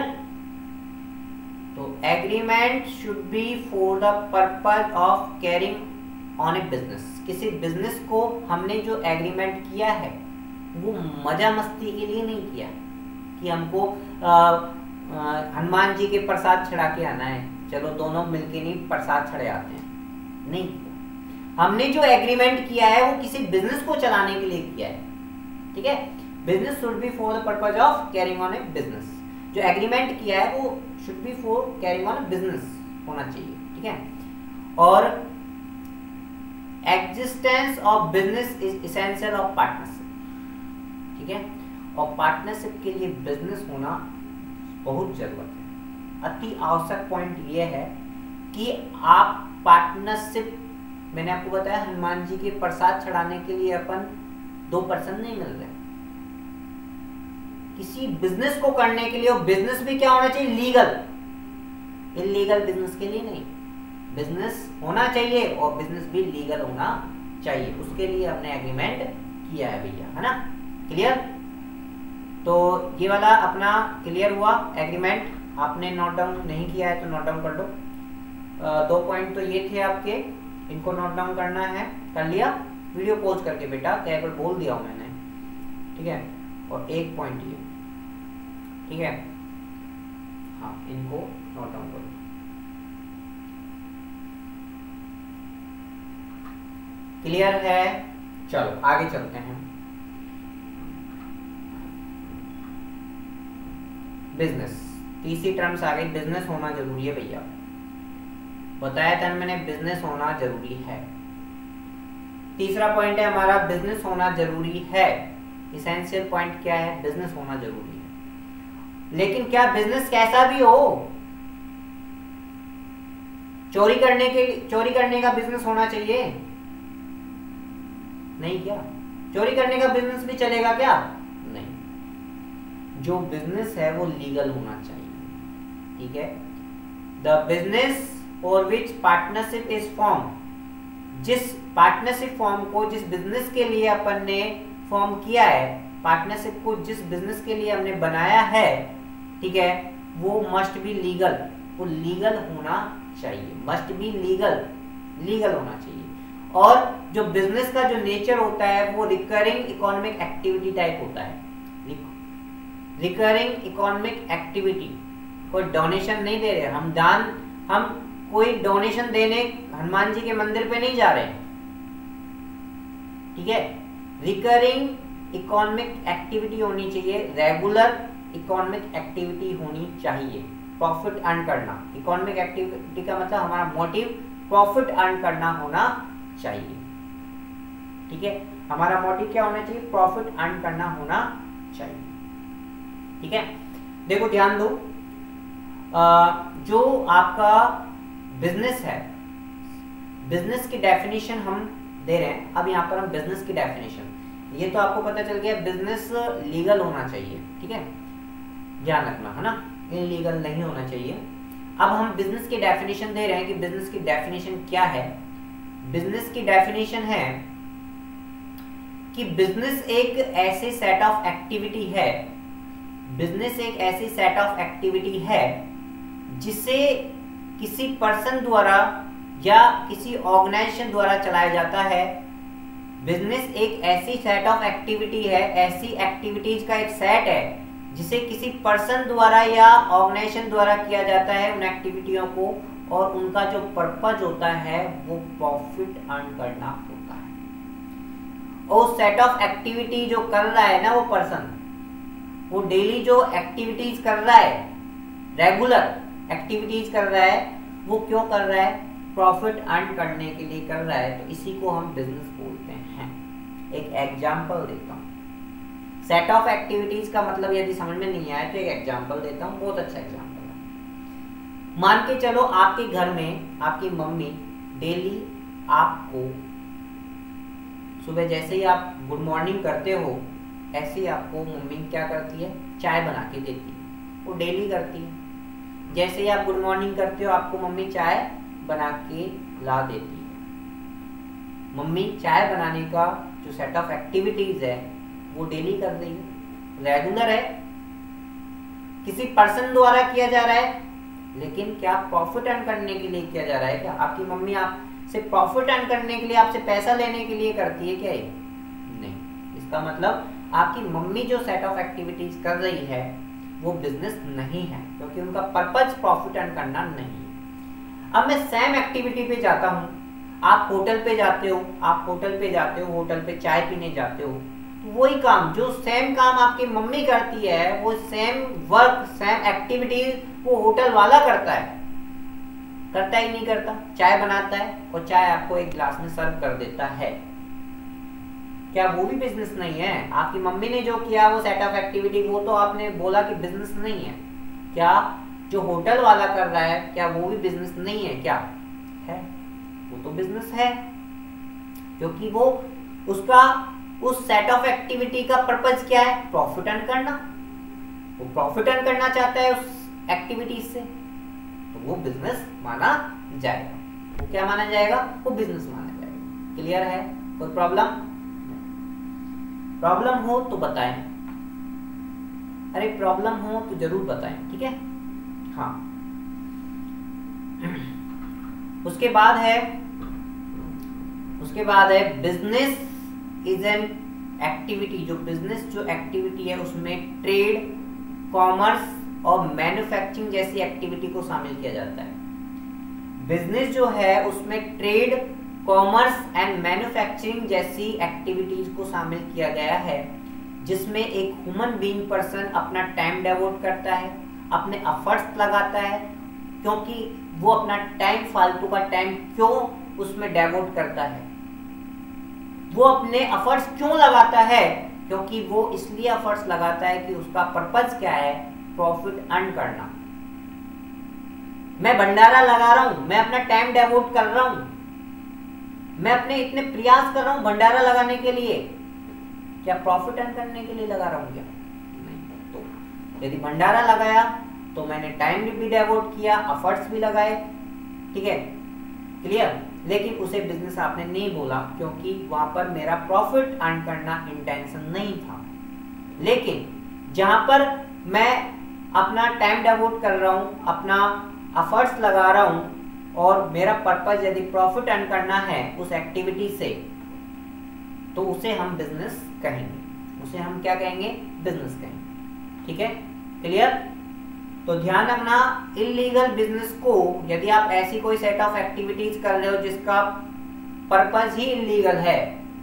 तो agreement should be for the purpose of carrying on a business. किसी बिजनेस को हमने जो एग्रीमेंट किया है वो मजा मस्ती के लिए नहीं किया कि हमको हनुमान जी के प्रसाद चढ़ा के आना है, चलो दोनों मिलके नहीं प्रसाद चढ़े आते हैं, नहीं किया। हमने जो एग्रीमेंट किया है वो किसी बिजनेस को चलाने के लिए किया है। ठीक है, business should be for the purpose of carrying on a business. जो एग्रीमेंट किया है वो should be for carrying on business होना चाहिए। ठीक है, और existence of business is essential of partnership. ठीक है, और पार्टनरशिप के लिए बिजनेस होना बहुत जरूरत है। अति आवश्यक पॉइंट ये है कि आप पार्टनरशिप, मैंने आपको बताया हनुमान जी के प्रसाद चढ़ाने के लिए अपन 2 पर्सन नहीं मिल रहे, किसी बिजनेस को करने के लिए, और बिजनेस भी क्या होना चाहिए, लीगल, इलीगल बिजनेस के लिए नहीं, बिजनेस होना चाहिए और बिजनेस भी लीगल होना चाहिए, उसके लिए हमने एग्रीमेंट किया है भैया, है ना। क्लियर। तो ये वाला अपना क्लियर हुआ एग्रीमेंट, आपने नोट डाउन नहीं किया है तो नोट डाउन कर लो। 2 पॉइंट तो ये थे आपके, इनको नोट डाउन करना है, कर लिया, वीडियो पॉज करके बेटा, क्या एक बोल दिया हूं मैंने। ठीक है, और 1 पॉइंट ये, ठीक है, हाँ इनको नोट डाउन करो। क्लियर है, चलो आगे चलते हैं। बिजनेस, तीसरी टर्म्स आ गई, बिजनेस होना जरूरी है भैया, बताया था मैंने, बिजनेस होना जरूरी है। तीसरा पॉइंट है हमारा, बिजनेस होना जरूरी है। इसेंशियल पॉइंट क्या है, बिजनेस होना जरूरी है। लेकिन क्या बिजनेस कैसा भी हो, चोरी करने का बिजनेस होना चाहिए नहीं क्या, चोरी करने का बिजनेस भी चलेगा क्या, नहीं, जो बिजनेस है वो लीगल होना चाहिए। ठीक है, the business for which partnership is form, जिस पार्टनरशिप फॉर्म को, जिस बिजनेस के लिए अपन ने फॉर्म किया है, पार्टनरशिप को जिस बिजनेस के लिए हमने बनाया है, ठीक है, वो मस्ट बी लीगल, वो लीगल होना चाहिए, मस्ट बी लीगल होना चाहिए। और जो बिजनेस का जो नेचर होता है वो रिकरिंग इकोनॉमिक एक्टिविटी टाइप होता है। रिकरिंग इकोनॉमिक एक्टिविटी, कोई डोनेशन नहीं दे रहे हम कोई डोनेशन देने हनुमान जी के मंदिर पे नहीं जा रहे हैं, ठीक है। रिकरिंग इकोनॉमिक एक्टिविटी होनी चाहिए, रेगुलर इकोनॉमिक एक्टिविटी होनी चाहिए, प्रॉफिट अर्न करना। इकोनॉमिक एक्टिविटी का मतलब हमारा मोटिव प्रॉफिट अर्न करना होना चाहिए, ठीक है। हमारा मोटिव क्या होना चाहिए? प्रॉफिट अर्न करना होना चाहिए, ठीक है। देखो ध्यान दो, जो आपका बिजनेस है, बिजनेस की डेफिनेशन हम दे रहे हैं। अब यहाँ पर हम बिजनेस की डेफिनेशन, ये तो आपको पता चल गया बिजनेस लीगल होना चाहिए, ठीक है, ध्यान रखना है ना, इनलीगल नहीं होना चाहिए। अब हम बिजनेस की डेफिनेशन दे रहे हैं कि बिजनेस की डेफिनेशन क्या है। बिजनेस की डेफिनेशन है कि बिजनेस एक ऐसे सेट ऑफ एक्टिविटी है, बिजनेस एक ऐसी सेट ऑफ एक्टिविटी है जिसे किसी पर्सन द्वारा या किसी ऑर्गेनाइजेशन द्वारा चलाया जाता है। बिजनेस एक ऐसी सेट ऑफ एक्टिविटी है, ऐसी एक्टिविटीज का एक सेट है जिसे किसी पर्सन द्वारा या ऑर्गेनाइजेशन द्वारा किया जाता है उन एक्टिविटियों को, और उनका जो पर्पज होता है वो प्रॉफिट अर्न करना होता है। और सेट ऑफ एक्टिविटी जो कर रहा है ना वो पर्सन, वो डेली जो एक्टिविटीज कर रहा है, रेगुलर एक्टिविटीज कर रहा है, वो क्यों कर रहा है? प्रॉफिट अर्न करने के लिए कर रहा है, तो इसी को हम बिजनेस बोलते हैं। एक एग्जांपल देता हूँ। सेट ऑफ एक्टिविटीज का मतलब यदि समझ में नहीं आया तो एक एग्जांपल देता हूँ, बहुत अच्छा एग्जांपल है। मान के चलो आपके घर में आपकी मम्मी डेली आपको सुबह जैसे ही आप गुड मॉर्निंग करते हो, ऐसे ही आपको मम्मी क्या करती है? चाय बना के देती है, वो डेली करती है। जैसे ही आप गुड मॉर्निंग करते हो आपको मम्मी चाय बना के ला देती है। मम्मी चाय बनाने का जो सेट ऑफ एक्टिविटीज है वो डेली कर रही है, रेगुलर है, किसी पर्सन द्वारा किया जा रहा है, लेकिन क्या प्रॉफिट अर्न करने के लिए किया जा रहा है? क्या आपकी मम्मी आपसे प्रॉफिट अर्न करने के लिए, आपसे पैसा लेने के लिए करती है क्या ये? नहीं। इसका मतलब आपकी मम्मी जो सेट ऑफ एक्टिविटीज कर रही है वो बिजनेस नहीं है, क्योंकि उनका पर्पज प्रॉफिट अर्न करना नहीं है। अब मैं सेम एक्टिविटी पे जाता हूँ, आप होटल पे जाते हो, होटल पे चाय पीने जाते हो, तो वही काम, जो सेम काम आपकी मम्मी करती है, वो सेम वर्क, सेम एक्टिविटीज वो होटल वाला करता है। करता ही नहीं करता? चाय बनाता है और चाय आपको एक गिलास में सर्व कर देता है। क्या वो भी बिजनेस नहीं है? आपकी मम्मी ने जो किया वो सेट ऑफ एक्टिविटी, वो तो आपने बोला कि बिजनेस नहीं है। क्या जो होटल वाला कर रहा है, क्या वो भी बिजनेस नहीं है? क्या है? वो तो बिजनेस है, क्योंकि वो उसका उस सेट ऑफ एक्टिविटी का पर्पज क्या है? प्रॉफिट अर्न करना। वो प्रॉफिट अर्न करना चाहता है उस एक्टिविटी से, तो वो बिजनेस माना जाएगा। वो क्या माना जाएगा? वो बिजनेस माना जाएगा। क्लियर है? कोई प्रॉब्लम हो तो बताएं। अरे प्रॉब्लम हो तो जरूर बताएं, ठीक है? हाँ। उसके बाद है बिजनेस इज एन एक्टिविटी। जो बिजनेस जो एक्टिविटी है उसमें ट्रेड, कॉमर्स और मैन्युफैक्चरिंग जैसी एक्टिविटी को शामिल किया जाता है। बिजनेस जो है उसमें ट्रेड, कॉमर्स एंड मैन्युफैक्चरिंग जैसी एक्टिविटीज को शामिल किया गया है, जिसमें एक ह्यूमन बीइंग पर्सन अपना टाइम डेवोट करता है, अपने एफर्ट्स लगाता है। क्योंकि वो अपना टाइम, फालतू का टाइम क्यों उसमें डेवोट करता है? वो अपने एफर्ट्स क्यों लगाता है? क्योंकि वो इसलिए एफर्ट्स लगाता है कि उसका पर्पज क्या है? प्रॉफिट अर्न करना। मैं भंडारा लगा रहा हूं, मैं अपना टाइम डेवोट कर रहा हूं, मैं अपने इतने प्रयास कर रहा हूं भंडारा लगाने के लिए, क्या प्रॉफिट अर्न करने के लिए लगा रहा हूं क्या? नहीं। तो यदि भंडारा लगाया तो मैंने टाइम भी डेवोट किया, एफर्ट्स भी लगाए, ठीक है, क्लियर। लेकिन उसे बिजनेस आपने नहीं बोला, क्योंकि वहां पर मेरा प्रॉफिट अर्न करना इंटेंशन नहीं था। लेकिन जहां पर मैं अपना टाइम डेवोट कर रहा हूं, अपना एफर्ट्स लगा रहा हूं और मेरा पर्पस यदि प्रॉफिट अर्न करना है उस एक्टिविटी से, तो उसे हम बिजनेस कहेंगे। उसे हम क्या कहेंगे? बिजनेस कहेंगे। ठीक है, क्लियर? तो ध्यान रखना, इलीगल बिजनेस को यदि आप ऐसी कोई सेट ऑफ एक्टिविटीज कर रहे हो जिसका पर्पस ही इलीगल है,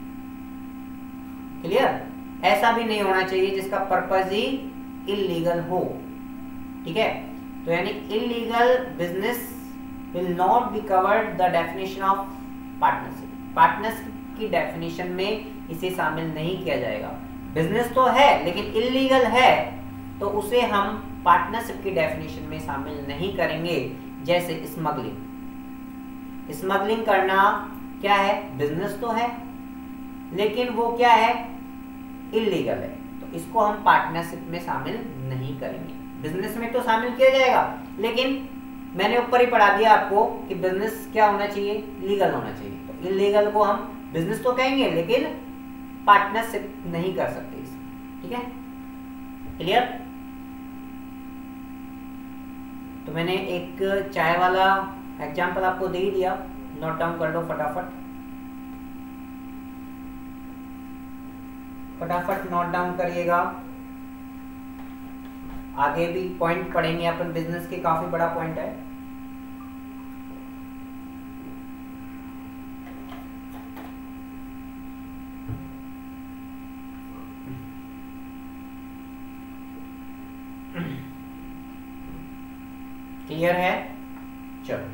क्लियर, ऐसा भी नहीं होना चाहिए जिसका पर्पस ही इलीगल हो। ठीक है, तो यानी illegal business will not be covered the definition of partnership. Partnership की डेफिनेशन में इसे शामिल नहीं किया जाएगा। बिजनेस तो है लेकिन इलीगल है, तो उसे हम पार्टनरशिप की डेफिनेशन में शामिल नहीं करेंगे। जैसे स्मगलिंग, स्मगलिंग करना क्या है? बिजनेस तो है लेकिन वो क्या है? इलीगल है, तो इसको हम पार्टनरशिप में शामिल नहीं करेंगे। बिजनेस में तो शामिल किया जाएगा, लेकिन मैंने ऊपर ही पढ़ा दिया आपको कि बिजनेस क्या होना चाहिए? लीगल होना चाहिए। तो इलीगल को हम बिजनेस तो कहेंगे लेकिन पार्टनरशिप नहीं कर सकते इसमें। ठीक है, क्लियर? तो मैंने एक चाय वाला एग्जाम्पल आपको दे ही दिया, नोट डाउन कर लो फटाफट, फटाफट नोट डाउन करिएगा। आगे भी पॉइंट पढ़ेंगे अपन, बिजनेस के काफी बड़ा पॉइंट है। क्लियर है? चलो,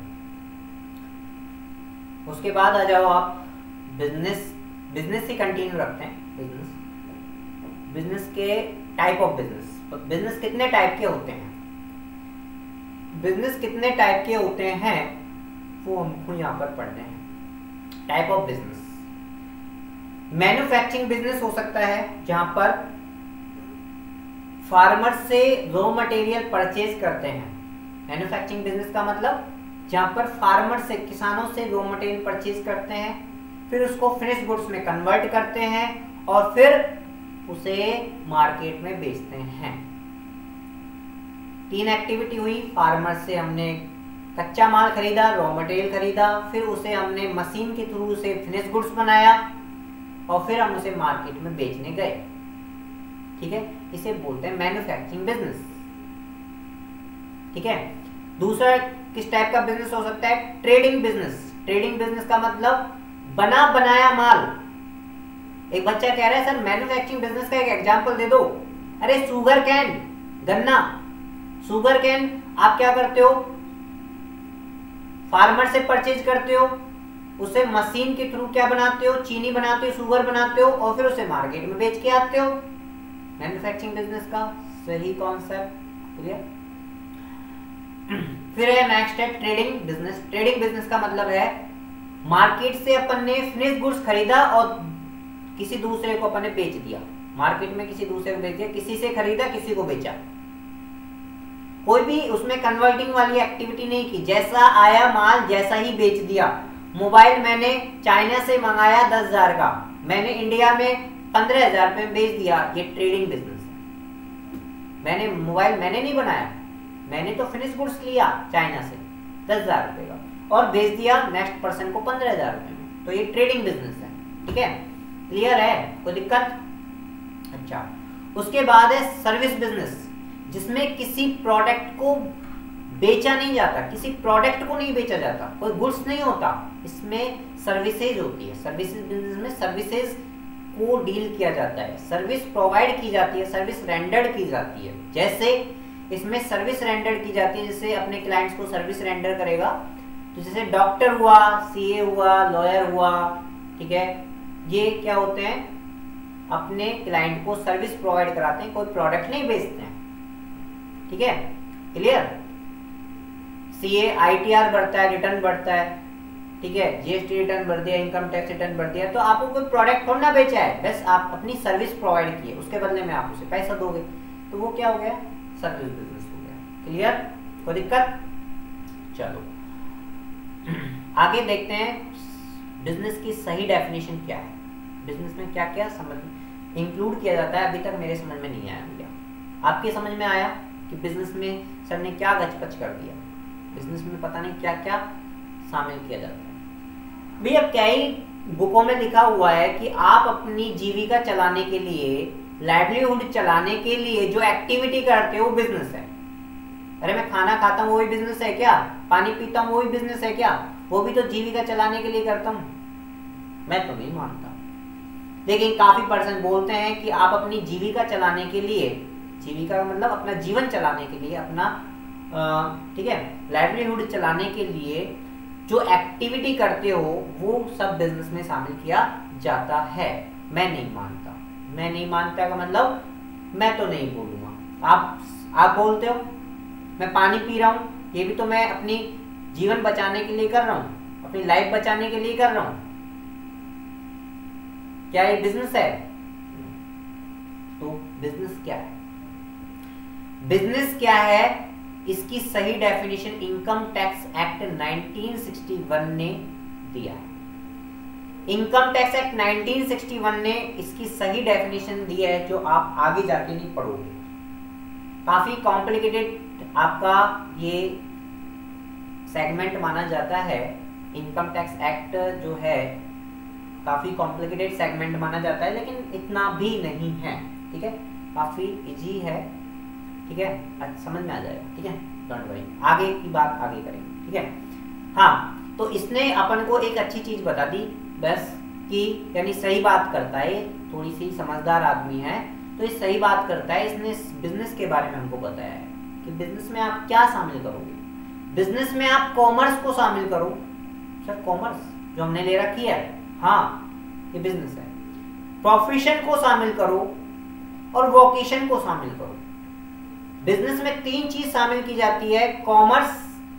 उसके बाद आ जाओ आप बिजनेस। बिजनेस से कंटिन्यू रखते हैं। बिजनेस के टाइप ऑफ बिजनेस। बिजनेस कितने टाइप के होते हैं? बिजनेस कितने टाइप के होते हैं वो हमको यहाँ पर पढ़ने हैं। Type of business, manufacturing business हो सकता है जहां पर फार्मर से रॉ मटेरियल परचेज करते हैं। मैन्युफैक्चरिंग बिजनेस का मतलब जहां पर फार्मर से, किसानों से रॉ मटेरियल परचेज करते हैं, फिर उसको फिनिश गुड्स में कन्वर्ट करते हैं और फिर उसे मार्केट में बेचते हैं। तीन एक्टिविटी हुई। फार्मर से हमने कच्चा माल खरीदा, रॉ मटेरियल खरीदा, फिर उसे हमने मशीन के थ्रू उसे फिनिश गुड्स बनाया और फिर हम उसे मार्केट में बेचने गए। ठीक है, इसे बोलते हैं मैन्युफैक्चरिंग बिजनेस। ठीक है, दूसरा किस टाइप का बिजनेस हो सकता है? Trading business. ट्रेडिंग बिजनेस का मतलब बना बनाया माल। एक बच्चा कह रहा है सर मैन्युफैक्चरिंग बिजनेस का एक एग्जांपल दे दो। अरे शुगर कैन, गन्ना, शुगर कैन आप क्या करते हो? फार्मर से परचेज करते हो, उसे मशीन के थ्रू क्या बनाते हो? चीनी बनाते हो, शुगर बनाते हो और फिर उसे मार्केट में बेच के आते हो। मैन्युफैक्चरिंग बिजनेस का सही कॉन्सेप्ट। क्लियर? फिर है नेक्स्ट है ट्रेडिंग बिजनेस। ट्रेडिंग बिजनेस का मतलब है मार्केट से अपन ने फिनिश गुड्स खरीदा और किसी दूसरे को अपन ने बेच दिया। मार्केट में किसी दूसरे को बेच दिया, किसी से खरीदा किसी को बेचा। कोई भी उसमें कन्वर्टिंग वाली एक्टिविटी नहीं की, जैसा आया माल जैसा ही बेच दिया। मोबाइल मैंने चाइना से मंगाया 10,000 का, मैंने इंडिया में 15,000 रुपए में बेच दिया। ये ट्रेडिंग बिजनेस है। मैंने मोबाइल मैंने नहीं बनाया, मैंने तो फिनिश गुड्स लिया चाइना से 10,000 रुपए का और बेच दिया नेक्स्ट पर्सन को 15,000 रुपए में। तो ये ट्रेडिंग बिजनेस है। ठीक है, क्लियर है? कोई दिक्कत? अच्छा, उसके बाद है सर्विस बिजनेस, जिसमें किसी प्रोडक्ट को बेचा नहीं जाता, किसी प्रोडक्ट को नहीं बेचा जाता, कोई गुड्स नहीं होता, इसमें सर्विसेज होती है। सर्विसेज बिजनेस में सर्विसेज को डील किया जाता है, सर्विस प्रोवाइड की जाती है, सर्विस रेंडर्ड की जाती है। जैसे इसमें सर्विस रेंडर की जाती है, जैसे अपने क्लाइंट्स को सर्विस रेंडर करेगा, तो जैसे डॉक्टर हुआ, सीए हुआ, लॉयर हुआ, ठीक है, ये क्या होते हैं? अपने क्लाइंट को सर्विस प्रोवाइड कराते हैं, कोई प्रोडक्ट नहीं बेचते हैं। ठीक है, क्लियर? सीए आईटीआर बढ़ता है, रिटर्न बढ़ता है, ठीक है, जीएसटी रिटर्न भर दिया, इनकम टैक्स रिटर्न भर दिया, तो आपको कोई प्रोडक्ट थोड़ा ना बेचा है, बस आप अपनी सर्विस प्रोवाइड किए, उसके बदले में आप उसे पैसा दोगे, तो वो क्या हो गया? सर्विस बिजनेस हो गया। क्लियर? कोई दिक्कत? चलो आगे देखते हैं बिजनेस की सही डेफिनेशन क्या है। बिजनेस में क्या क्या समझ, इंक्लूड किया जाता है, अभी तक मेरे समझ में नहीं आया भैया। आपके समझ में आया कि बिजनेस में सर ने क्या गचपच कर दिया, बिजनेस में पता नहीं क्या क्या शामिल किया जाता है। भैया कई बुकों में लिखा हुआ है कि आप अपनी जीविका चलाने के लिए, लाइवलीहुड चलाने के लिए जो एक्टिविटी करते हो वो बिजनेस है। अरे मैं खाना खाता हूँ वो भी बिजनेस है क्या? पानी पीता हूँ वो भी बिजनेस है क्या? वो भी तो जीविका चलाने के लिए करता हूँ। मैं तो नहीं मानता, लेकिन काफी पर्सन बोलते हैं कि आप अपनी जीविका चलाने के लिए, जीविका का मतलब अपना जीवन चलाने के लिए, अपना ठीक है लाइवलीहुड चलाने के लिए जो एक्टिविटी करते हो वो सब बिजनेस में शामिल किया जाता है। मैं नहीं मानता, मैं नहीं मानता का मतलब मैं तो नहीं बोलूंगा। आप बोलते हो मैं पानी पी रहा हूँ, ये भी तो मैं अपनी जीवन बचाने के लिए कर रहा हूँ, अपनी लाइफ बचाने के लिए कर रहा हूँ। क्या ये बिजनेस है? तो बिजनेस क्या है? बिजनेस क्या है इसकी सही डेफिनेशन इनकम टैक्स एक्ट 1961 ने दिया है। इनकम टैक्स एक्ट 1961 ने इसकी सही डेफिनेशन दी है, जो आप आगे जाके नहीं पढ़ोगे। काफी कॉम्प्लिकेटेड आपका ये सेगमेंट माना जाता है। इनकम टैक्स एक्ट जो है काफी कॉम्प्लिकेटेड सेगमेंट माना जाता है, लेकिन इतना भी नहीं है, ठीक है, काफी इजी है, ठीक है, समझ में आ जाएगा, ठीक है, डोंट वरी, आगे की बात आगे करेंगे, ठीक है। हाँ, तो इसने अपन को एक अच्छी चीज बता दी बस कि यानी सही बात करता है, थोड़ी सी समझदार आदमी है तो ये सही बात करता है। इसने बिजनेस के बारे में हमको बताया है कि बिजनेस में आप क्या शामिल करोगे। बिजनेस में आप कॉमर्स को शामिल करो। सर कॉमर्स जो हमने ले रखी है, हाँ ये बिजनेस है। प्रोफेशन को शामिल करो और वोकेशन को शामिल करो। बिजनेस में 3 चीज शामिल की जाती है, commerce,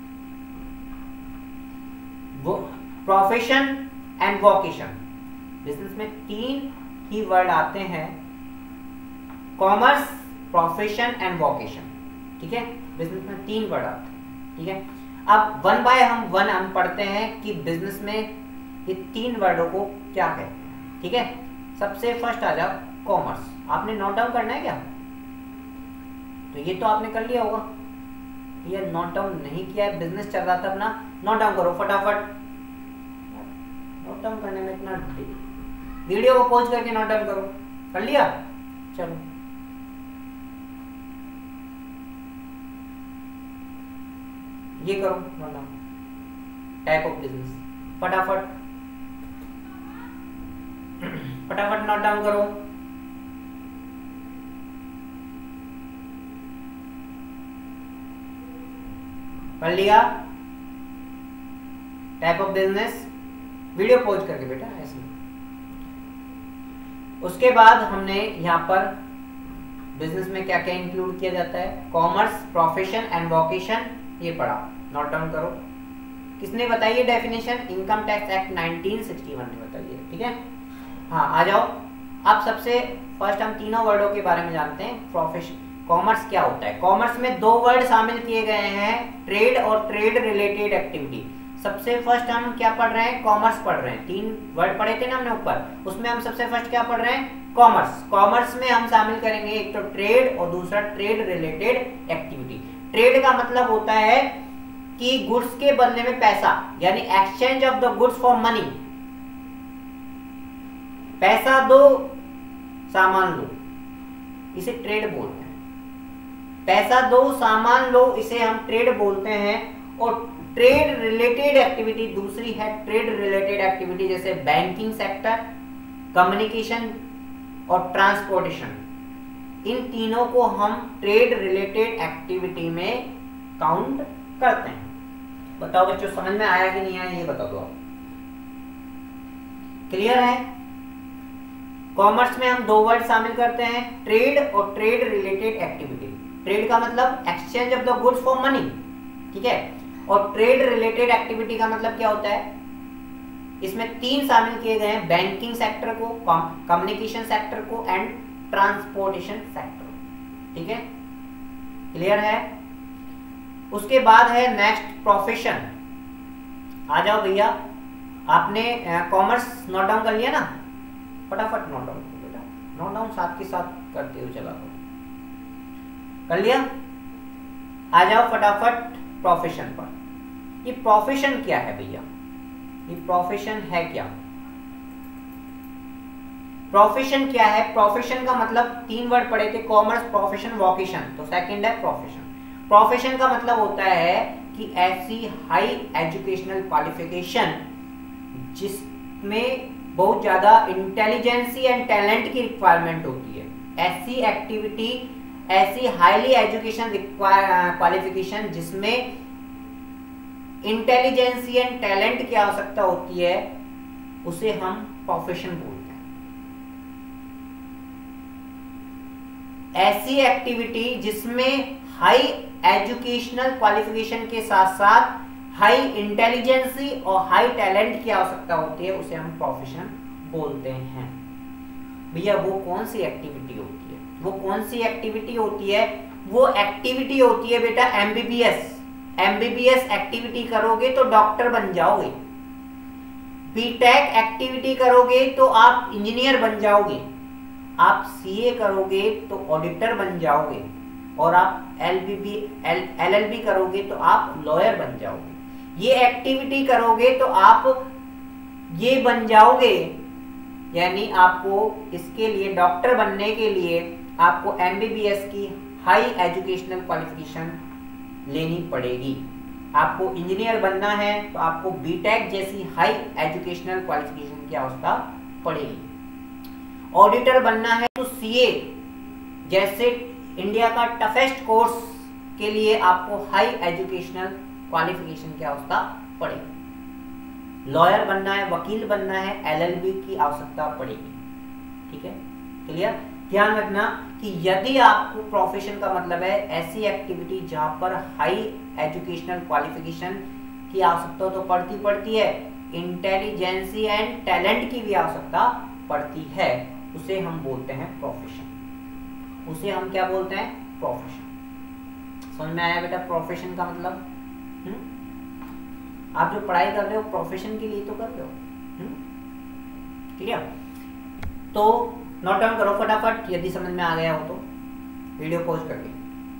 profession and vocation. Business में 3 ही वर्ड आते हैं, कॉमर्स, प्रोफेशन एंड वोकेशन, ठीक है। बिजनेस में 3 वर्ड आते हैं, ठीक है। अब 1 बाय 1 हम पढ़ते हैं कि बिजनेस में ये 3 वर्डों को क्या कहते हैं, ठीक है। सबसे फर्स्ट आ जाओ कॉमर्स। आपने नोट डाउन करना है क्या? तो ये तो आपने कर लिया होगा, ये नोट डाउन नहीं किया है, बिजनेस चल रहा था अपना, नोट डाउन करो फटाफट। नोट डाउन करने में इतना वीडियो को पॉज करके नोट डाउन करो। कर लिया? चलो ये करो note down, type of business, फटाफट फटाफट नोट डाउन करो। कर लिया? Type of business, video pause करके बेटा ऐसे। उसके बाद हमने यहाँ पर बिजनेस में क्या क्या इंक्लूड किया जाता है, कॉमर्स, प्रोफेशन एंड वोकेशन, ये पढ़ा, नोट डाउन करो। किसने बताई है डेफिनेशन? इनकम टैक्स एक्ट 1961 ने बताई है, ठीक है। हाँ आ जाओ, अब सबसे फर्स्ट हम तीनों वर्डों के बारे में जानते हैं। प्रोफेशन, कॉमर्स क्या होता है? कॉमर्स में 2 वर्ड शामिल किए गए हैं, ट्रेड और ट्रेड रिलेटेड एक्टिविटी। सबसे फर्स्ट हम क्या पढ़ रहे हैं? कॉमर्स पढ़ रहे हैं। 3 वर्ड पढ़े थे ना हमने ऊपर, उसमें हम सबसे फर्स्ट क्या पढ़ रहे हैं? कॉमर्स। कॉमर्स में हम शामिल करेंगे एक तो ट्रेड और दूसरा ट्रेड रिलेटेड एक्टिविटी। ट्रेड का मतलब होता है कि गुड्स के बदले में पैसा, यानी exchange of the goods for money. पैसा दो सामान लो, इसे ट्रेड बोलते हैं। पैसा दो सामान लो, इसे हम ट्रेड बोलते हैं। और ट्रेड रिलेटेड एक्टिविटी दूसरी है, ट्रेड रिलेटेड एक्टिविटी जैसे बैंकिंग सेक्टर, कम्युनिकेशन और ट्रांसपोर्टेशन। इन तीनों को हम ट्रेड रिलेटेड एक्टिविटी में काउंट करते हैं। बताओ बच्चों समझ में आया कि नहीं आया, ये बता दो आप। क्लियर है? कॉमर्स में हम 2 वर्ड शामिल करते हैं, ट्रेड और ट्रेड रिलेटेड एक्टिविटी। ट्रेड का मतलब exchange of the goods for money, ठीक है। और ट्रेड रिलेटेड एक्टिविटी का मतलब क्या होता है? इसमें 3 शामिल किए गए हैं, बैंकिंग सेक्टर को, कम्युनिकेशन सेक्टर को एंड ट्रांसपोर्टेशन सेक्टर, ठीक है। क्लियर है? उसके बाद है नेक्स्ट प्रोफेशन। आ जाओ भैया, आपने कॉमर्स नोट डाउन कर लिया ना? फटाफट नोट डाउन करो बेटा, नोट डाउन साथ के साथ करते हुए चला करो। कर लिया? आ जाओ फटाफट प्रोफेशन पर। ये प्रोफेशन क्या है भैया? ये प्रोफेशन है क्या? प्रोफेशन क्या है? प्रोफेशन का मतलब 3 वर्ड पढ़े थे, कॉमर्स, प्रोफेशन, वोकेशन। तो सेकंड है प्रोफेशन। प्रोफेशन का मतलब होता है कि ऐसी हाई एजुकेशनल क्वालिफिकेशन जिसमें बहुत ज्यादा इंटेलिजेंसी एंड टैलेंट की रिक्वायरमेंट होती है। ऐसी एक्टिविटी, ऐसी हाईली एजुकेशन क्वालिफिकेशन जिसमें इंटेलिजेंसी एंड टैलेंट की आवश्यकता होती है, उसे हम प्रोफेशन बोलते हैं। ऐसी एक्टिविटी जिसमें हाई एजुकेशनल क्वालिफिकेशन के साथ साथ हाई इंटेलिजेंसी और हाई टैलेंट की आवश्यकता होती है, उसे हम प्रोफेशन बोलते हैं। भैया वो कौन सी एक्टिविटी होती है? वो कौन सी एक्टिविटी होती है? वो एक्टिविटी होती है बेटा एमबीबीएस। एमबीबीएस एक्टिविटी करोगे तो डॉक्टर बन जाओगे, बीटेक एक्टिविटी करोगे तो आप इंजीनियर बन जाओगे, आप सीए करोगे तो ऑडिटर बन जाओगे, और आप एलएलबी करोगे तो आप लॉयर बन जाओगे। ये एक्टिविटी करोगे तो आप ये बन जाओगे, यानी आपको इसके लिए, डॉक्टर बनने के लिए आपको एमबीबीएस की हाई एजुकेशनल क्वालिफिकेशन लेनी पड़ेगी। आपको इंजीनियर बनना है तो आपको बीटेक जैसी हाई एजुकेशनल क्वालिफिकेशन की आवश्यकता पड़ेगी। ऑडिटर बनना है तो सीए जैसे इंडिया का टफेस्ट कोर्स के लिए आपको हाई एजुकेशनल क्वालिफिकेशन की आवश्यकता पड़ेगी। लॉयर बनना है, वकील बनना है, एलएलबी की आवश्यकता पड़ेगी। ठीक है, क्लियर? ध्यान रखना कि यदि आपको प्रोफेशन का मतलब है ऐसी एक्टिविटी जहां पर हाई एजुकेशनल क्वालिफिकेशन की आवश्यकता तो पड़ती है, इंटेलिजेंसी एंड टैलेंट की भी आवश्यकता पड़ती है, उसे हम बोलते हैं प्रोफेशन। उसे हम क्या बोलते हैं? प्रोफेशन। समझ में आया बेटा प्रोफेशन का मतलब? आप जो पढ़ाई कर रहे हो प्रोफेशन के लिए तो कर रहे हो। क्लियर? तो नोट डाउन करो फटाफट, यदि समझ में आ गया हो तो वीडियो पॉज करके।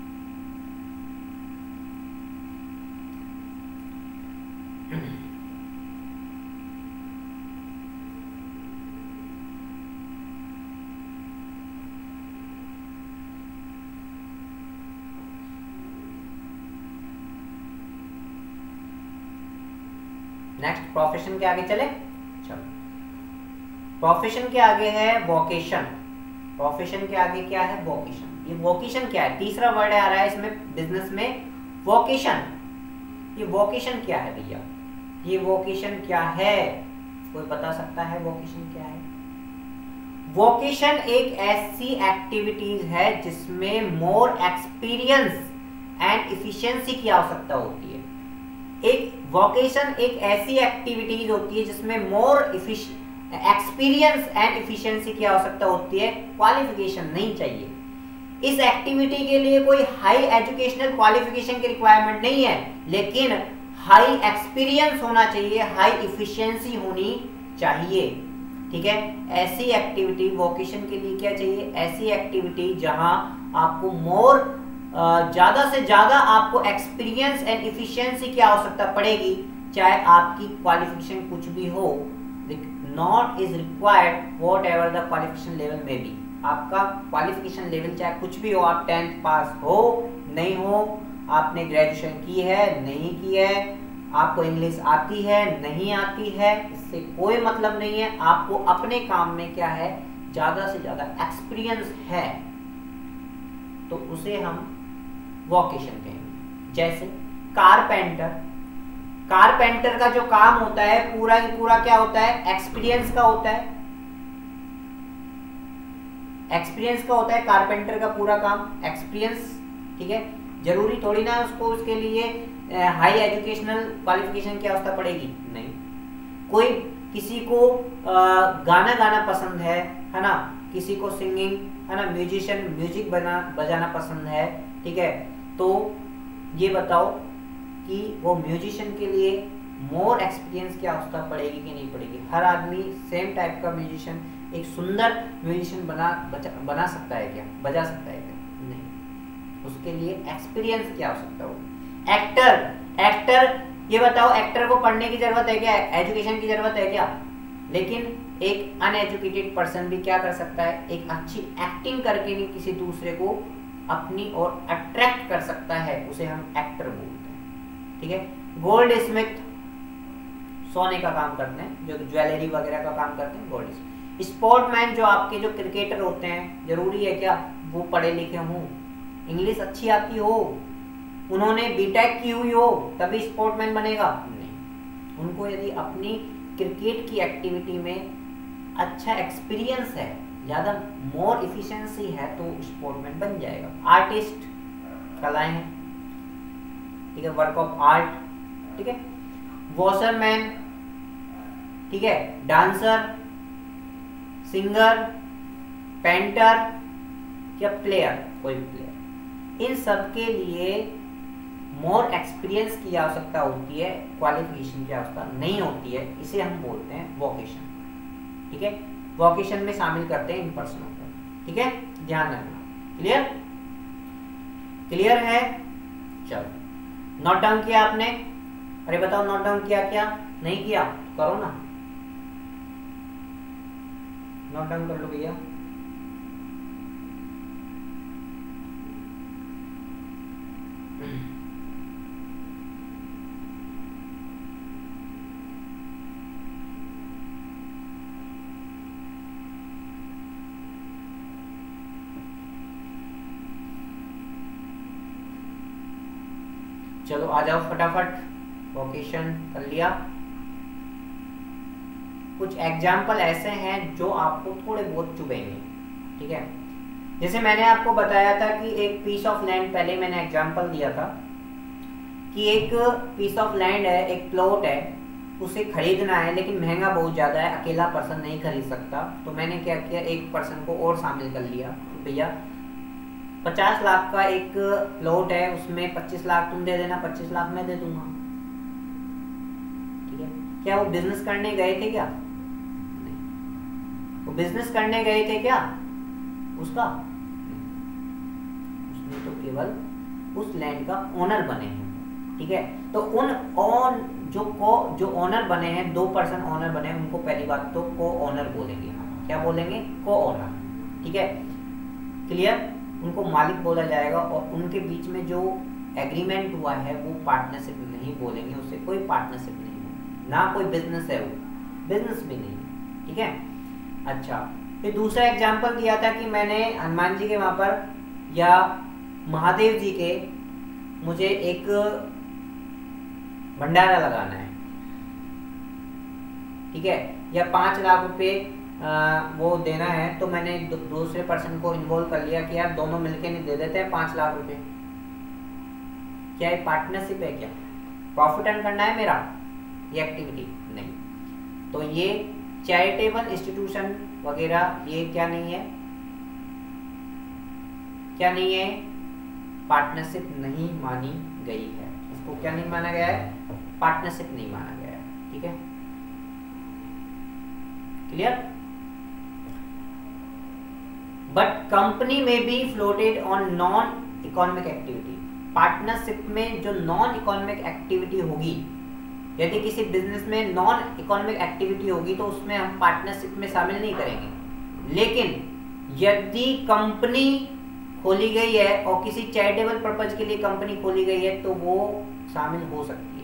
नेक्स्ट प्रोफेशन के आगे चले। चलो, प्रोफेशन के आगे है वोकेशन। प्रोफेशन के आगे क्या है? वोकेशन। ये वोकेशन क्या है? तीसरा वर्ड आ रहा है इसमें बिजनेस में, वोकेशन। ये वोकेशन क्या है भैया? ये वोकेशन क्या है? कोई बता सकता है वोकेशन क्या है? वोकेशन एक ऐसी एक्टिविटीज है जिसमें मोर एक्सपीरियंस एंड इफिशिएंसी की आवश्यकता होती है। एक वोकेशन एक ऐसी एक्टिविटीज होती है जिसमें मोर एक्सपीरियंस एंड इफिशिएंसी की आवश्यकता होती है, क्वालिफिकेशन नहीं चाहिए। इस एक्टिविटी के लिए कोई हाई एजुकेशनल क्वालिफिकेशन की रिक्वायरमेंट नहीं है, लेकिन हाई एक्सपीरियंस होना चाहिए, हाई इफिशिएंसी होनी चाहिए। ठीक है, ऐसी एक्टिविटी वोकेशन के लिए क्या चाहिए? ऐसी एक्टिविटी जहां आपको मोर ज्यादा से ज्यादा आपको एक्सपीरियंस एंड इफिशिएंसी की आवश्यकता पड़ेगी, चाहे आपकी क्वालिफिकेशन कुछ भी हो। Not is required whatever the qualification level में भी। आपका क्वालिफिकेशन लेवल चाहे कुछ भी हो, आप 10th पास हो नहीं हो, आपने ग्रेजुएशन की है नहीं की है, आपको इंग्लिश आती है नहीं आती है, इससे कोई मतलब नहीं है। आपको अपने काम में क्या है? ज्यादा से ज्यादा एक्सपीरियंस है, तो उसे हम वोकेशन कहेंगे। जैसे कारपेंटर, कारपेंटर का जो काम होता है पूरा ही पूरा क्या होता है? एक्सपीरियंस का होता है। एक्सपीरियंस का होता है कारपेंटर का पूरा काम, एक्सपीरियंस। ठीक है, जरूरी थोड़ी ना उसको उसके लिए हाई एजुकेशनल क्वालिफिकेशन की आवश्यकता पड़ेगी, नहीं। कोई किसी को गाना गाना पसंद है ना, किसी को सिंगिंग, है ना, म्यूजिशियन म्यूजिक बजाना पसंद है, ठीक है, तो ये बताओ कि वो म्यूजिशियन के लिए मोर एक्सपीरियंस की आवश्यकता पड़ेगी कि नहीं पड़ेगी? हर आदमी सेम टाइप का म्यूजिशियन एक सुंदर म्यूजिशियन बना सकता है क्या, बजा सकता है क्या? नहीं, उसके लिए एक्सपीरियंस की आवश्यकता होगी। एक्टर ये बताओ, एक्टर को पढ़ने की जरूरत है क्या, एजुकेशन की जरूरत है क्या? लेकिन एक अनएजुकेटेड पर्सन भी क्या कर सकता है, एक अच्छी एक्टिंग करके नहीं किसी दूसरे को अपनी ओर अट्रैक्ट कर सकता है, उसे हम एक्टर बोलते हैं। ठीक है। गोल्ड स्मिथ सोने का काम करते हैं, जो ज्वेलरी वगैरह का काम करते हैं, गोल्ड स्मिथ। स्पोर्टमैन जो आपके जो क्रिकेटर होते हैं, जरूरी है क्या वो पढ़े लिखे हों, इंग्लिश अच्छी आती हो, उन्होंने बीटेक की हुई हो तभी स्पोर्टमैन बनेगा? नहीं, उनको यदि अपनी क्रिकेट की एक्टिविटी में अच्छा एक्सपीरियंस है, ज़्यादा मोर इफिशिएंसी है, तो स्पोर्टमैन बन जाएगा। आर्टिस्ट कलाएं हैं, ठीक है, वर्क ऑफ आर्ट, ठीक है। वॉशरमैन, ठीक है, डांसर, सिंगर, पेंटर या प्लेयर, कोई भी प्लेयर, इन सब के लिए मोर एक्सपीरियंस की आवश्यकता होती है, क्वालिफिकेशन की आवश्यकता नहीं होती है। इसे हम बोलते हैं वोकेशन। ठीक है, वोकेशन में शामिल करते हैं इन पर्सनों को। ठीक है, ध्यान रखना। क्लियर है? चलो, नोट डाउन किया आपने? अरे बताओ, नोट डाउन किया क्या? नहीं किया करो ना, नोट डाउन कर लो भैया। चलो आ जाओ फटाफट, वोकेशन कर लिया। कुछ एग्जाम्पल ऐसे हैं जो आपको थोड़े बहुत चुभेंगे। ठीक है, जैसे मैंने आपको बताया था कि एक पीस ऑफ लैंड, पहले मैंने एग्जाम्पल दिया था कि एक पीस ऑफ लैंड है, एक प्लॉट है, उसे खरीदना है लेकिन महंगा बहुत ज़्यादा है, अकेला पर्सन नहीं खरीद सकता। तो मैंने क्या किया, एक पर्सन को और शामिल कर लिया। भैया 50 लाख का एक प्लॉट है, उसमें 25 लाख तुम दे देना, 25 लाख मैं दे दूंगा। ठीक है, क्या वो बिजनेस करने गए थे क्या? नहीं, वो बिजनेस करने गए थे क्या उसका? उसने तो केवल उस लैंड का ओनर बने हैं। ठीक है, तो जो ओनर बने हैं, 2 पर्सन ओनर बने हैं, उनको पहली बात तो को ओनर बोलेंगे। क्या बोलेंगे? को ओनर। ठीक है, क्लियर? उनको मालिक बोला जाएगा, और उनके बीच में जो एग्रीमेंट हुआ है वो पार्टनरशिप नहीं बोलेंगे, उससे कोई पार्टनरशिप नहीं है, ना कोई बिजनेस है, वो बिजनेस भी नहीं है। ठीक है, अच्छा, फिर दूसरा एग्जांपल दिया था कि मैंने हनुमान जी के वहाँ पर या महादेव जी के, मुझे एक भंडारा लगाना है। ठीक है, या 5 लाख रुपए वो देना है, तो मैंने दूसरे पर्सन को इन्वॉल्व कर लिया कि यार दोनों मिलके नहीं दे देते हैं 5 लाख रुपए। क्या ये पार्टनरशिप है? क्या प्रॉफिट अर्न करना है मेरा ये एक्टिविटी? नहीं। तो ये चैरिटेबल इंस्टीट्यूशन वगैरह ये क्या नहीं है, क्या नहीं है, पार्टनरशिप नहीं मानी गई है। इसको क्या नहीं माना गया है? पार्टनरशिप नहीं माना गया है। ठीक है, क्लियर? बट कंपनी में be floated on non economic activity. Partnership में जो नॉन इकोनॉमिक एक्टिविटी होगी, यदि किसी बिजनेस में नॉन इकोनॉमिक एक्टिविटी होगी तो उसमें हम पार्टनरशिप में शामिल नहीं करेंगे। लेकिन यदि कंपनी खोली गई है और किसी चैरिटेबल पर्पज के लिए कंपनी खोली गई है तो वो शामिल हो सकती है।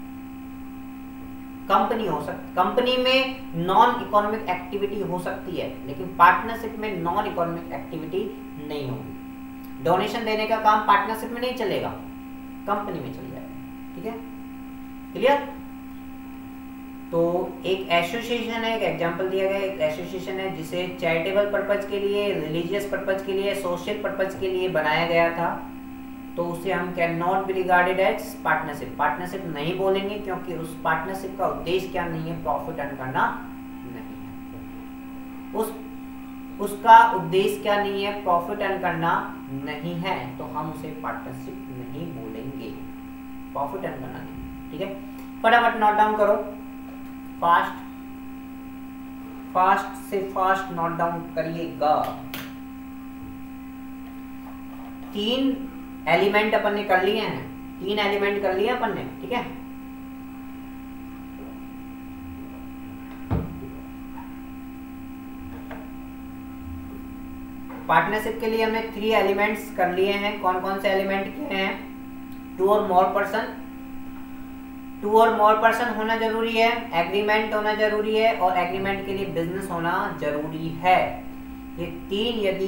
कंपनी में नॉन इकोनॉमिक एक्टिविटी हो सकती है, लेकिन पार्टनरशिप में नॉन इकोनॉमिक एक्टिविटी नहीं होगी। डोनेशन देने का काम पार्टनरशिप में नहीं चलेगा, कंपनी में चल जाएगा। ठीक है, क्लियर? तो एक एसोसिएशन है, एक एग्जांपल दिया गया, एक एसोसिएशन है जिसे चैरिटेबल पर्पज के लिए, रिलीजियस पर्पज के लिए, सोशल पर्पज के लिए बनाया गया था, तो उसे हम can not be regarded as partnership. Partnership नहीं बोलेंगे क्योंकि उस पार्टनरशिप का उद्देश्य क्या नहीं है, प्रॉफिट अर्न करना नहीं है। उसका उद्देश्य क्या नहीं है, प्रॉफिट अर्न करना नहीं है, तो हम उसे पार्टनरशिप नहीं बोलेंगे, प्रॉफिट अर्न करना नहीं। ठीक है, फटाफट नोट डाउन करो फास्ट। फास्ट से फास्ट नोट डाउन करिएगा। 3 एलिमेंट अपन ने कर लिए हैं, 3 एलिमेंट कर लिए अपन ने, ठीक है। पार्टनरशिप के लिए हमने 3 एलिमेंट्स कर लिए हैं। कौन कौन से एलिमेंट किए हैं? 2 और मोर पर्सन, 2 और मोर पर्सन होना जरूरी है, एग्रीमेंट होना जरूरी है, और एग्रीमेंट के लिए बिजनेस होना जरूरी है। ये 3 यदि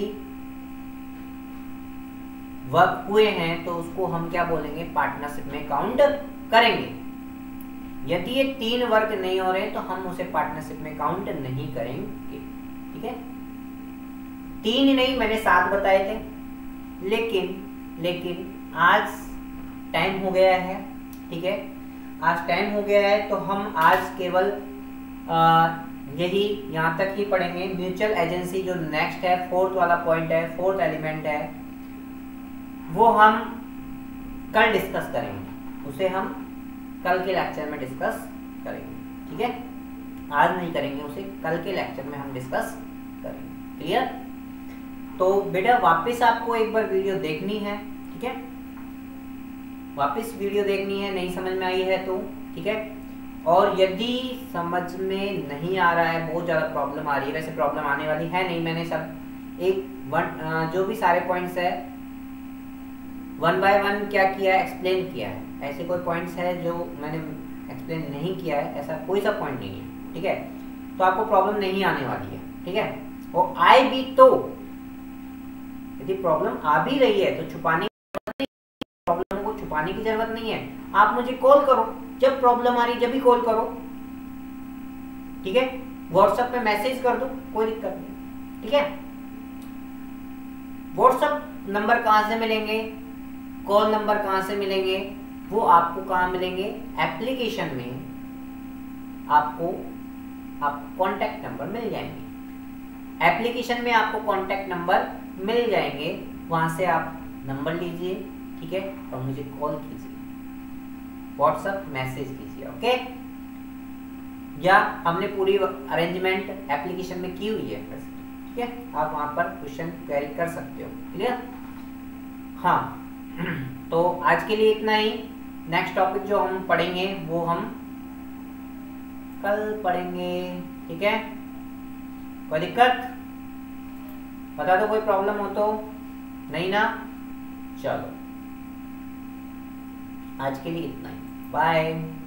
वर्क हुए हैं तो उसको हम क्या बोलेंगे? पार्टनरशिप में काउंट करेंगे। यदि ये 3 वर्क नहीं हो रहे तो हम उसे पार्टनरशिप में काउंट नहीं करेंगे, ठीक है। 3 नहीं, मैंने 7 बताए थे, लेकिन आज टाइम हो गया है, ठीक है। आज टाइम हो गया है तो हम आज केवल यही यहाँ तक ही पढ़ेंगे। म्यूचुअल एजेंसी जो नेक्स्ट है, 4th वाला पॉइंट है, 4th एलिमेंट है, वो हम कल डिस्कस करेंगे। उसे हम कल के लेक्चर में डिस्कस करेंगे, ठीक है। आज नहीं करेंगे उसे, कल के लेक्चर में हम डिस्कस करेंगे। क्लियर? तो बेटा वापस आपको एक बार वीडियो देखनी है, ठीक है। वापस वीडियो देखनी है, नहीं समझ में आई है तो, ठीक है। और यदि समझ में नहीं आ रहा है, बहुत ज़्यादा प्रॉब्लम आ रही है, वैसे प्रॉब्लम आने वाली है नहीं, मैंने सब जो भी सारे पॉइंट्स है 1 by 1 क्या किया है, एक्सप्लेन किया है। ऐसे कोई पॉइंट्स है जो मैंने एक्सप्लेन नहीं किया है, ऐसा कोई सा पॉइंट नहीं है, ठीक है। तो आपको प्रॉब्लम नहीं आने वाली है, ठीक है। और आए भी तो, यदि प्रॉब्लम आ भी रही है तो छुपाने प्रॉब्लम को छुपाने की जरूरत नहीं है। आप मुझे कॉल करो, जब प्रॉब्लम आ रही जब भी कॉल करो, ठीक है। व्हाट्सएप पे मैसेज कर दो, कोई दिक्कत नहीं, ठीक है। व्हाट्सएप नंबर कहां से मिलेंगे, कॉल नंबर कहां से मिलेंगे, वो आपको कहां मिलेंगे? एप्लीकेशन में आपको कॉन्टैक्ट नंबर मिल जाएंगे। एप्लीकेशन में आपको कॉन्टैक्ट नंबर मिल जाएंगे, वहां से आप नंबर लीजिए, ठीक है, और मुझे कॉल कीजिए, व्हाट्सएप मैसेज कीजिए, ओके। या हमने पूरी अरेंजमेंट एप्लीकेशन में की हुई है, ठीक है। आप वहां पर क्वेश्चन क्वेरी कर सकते हो, क्लियर? हाँ, तो आज के लिए इतना ही। नेक्स्ट टॉपिक जो हम पढ़ेंगे वो हम कल पढ़ेंगे, ठीक है। कोई दिक्कत? बता दो कोई प्रॉब्लम हो तो। नहीं ना? चलो आज के लिए इतना ही, बाय।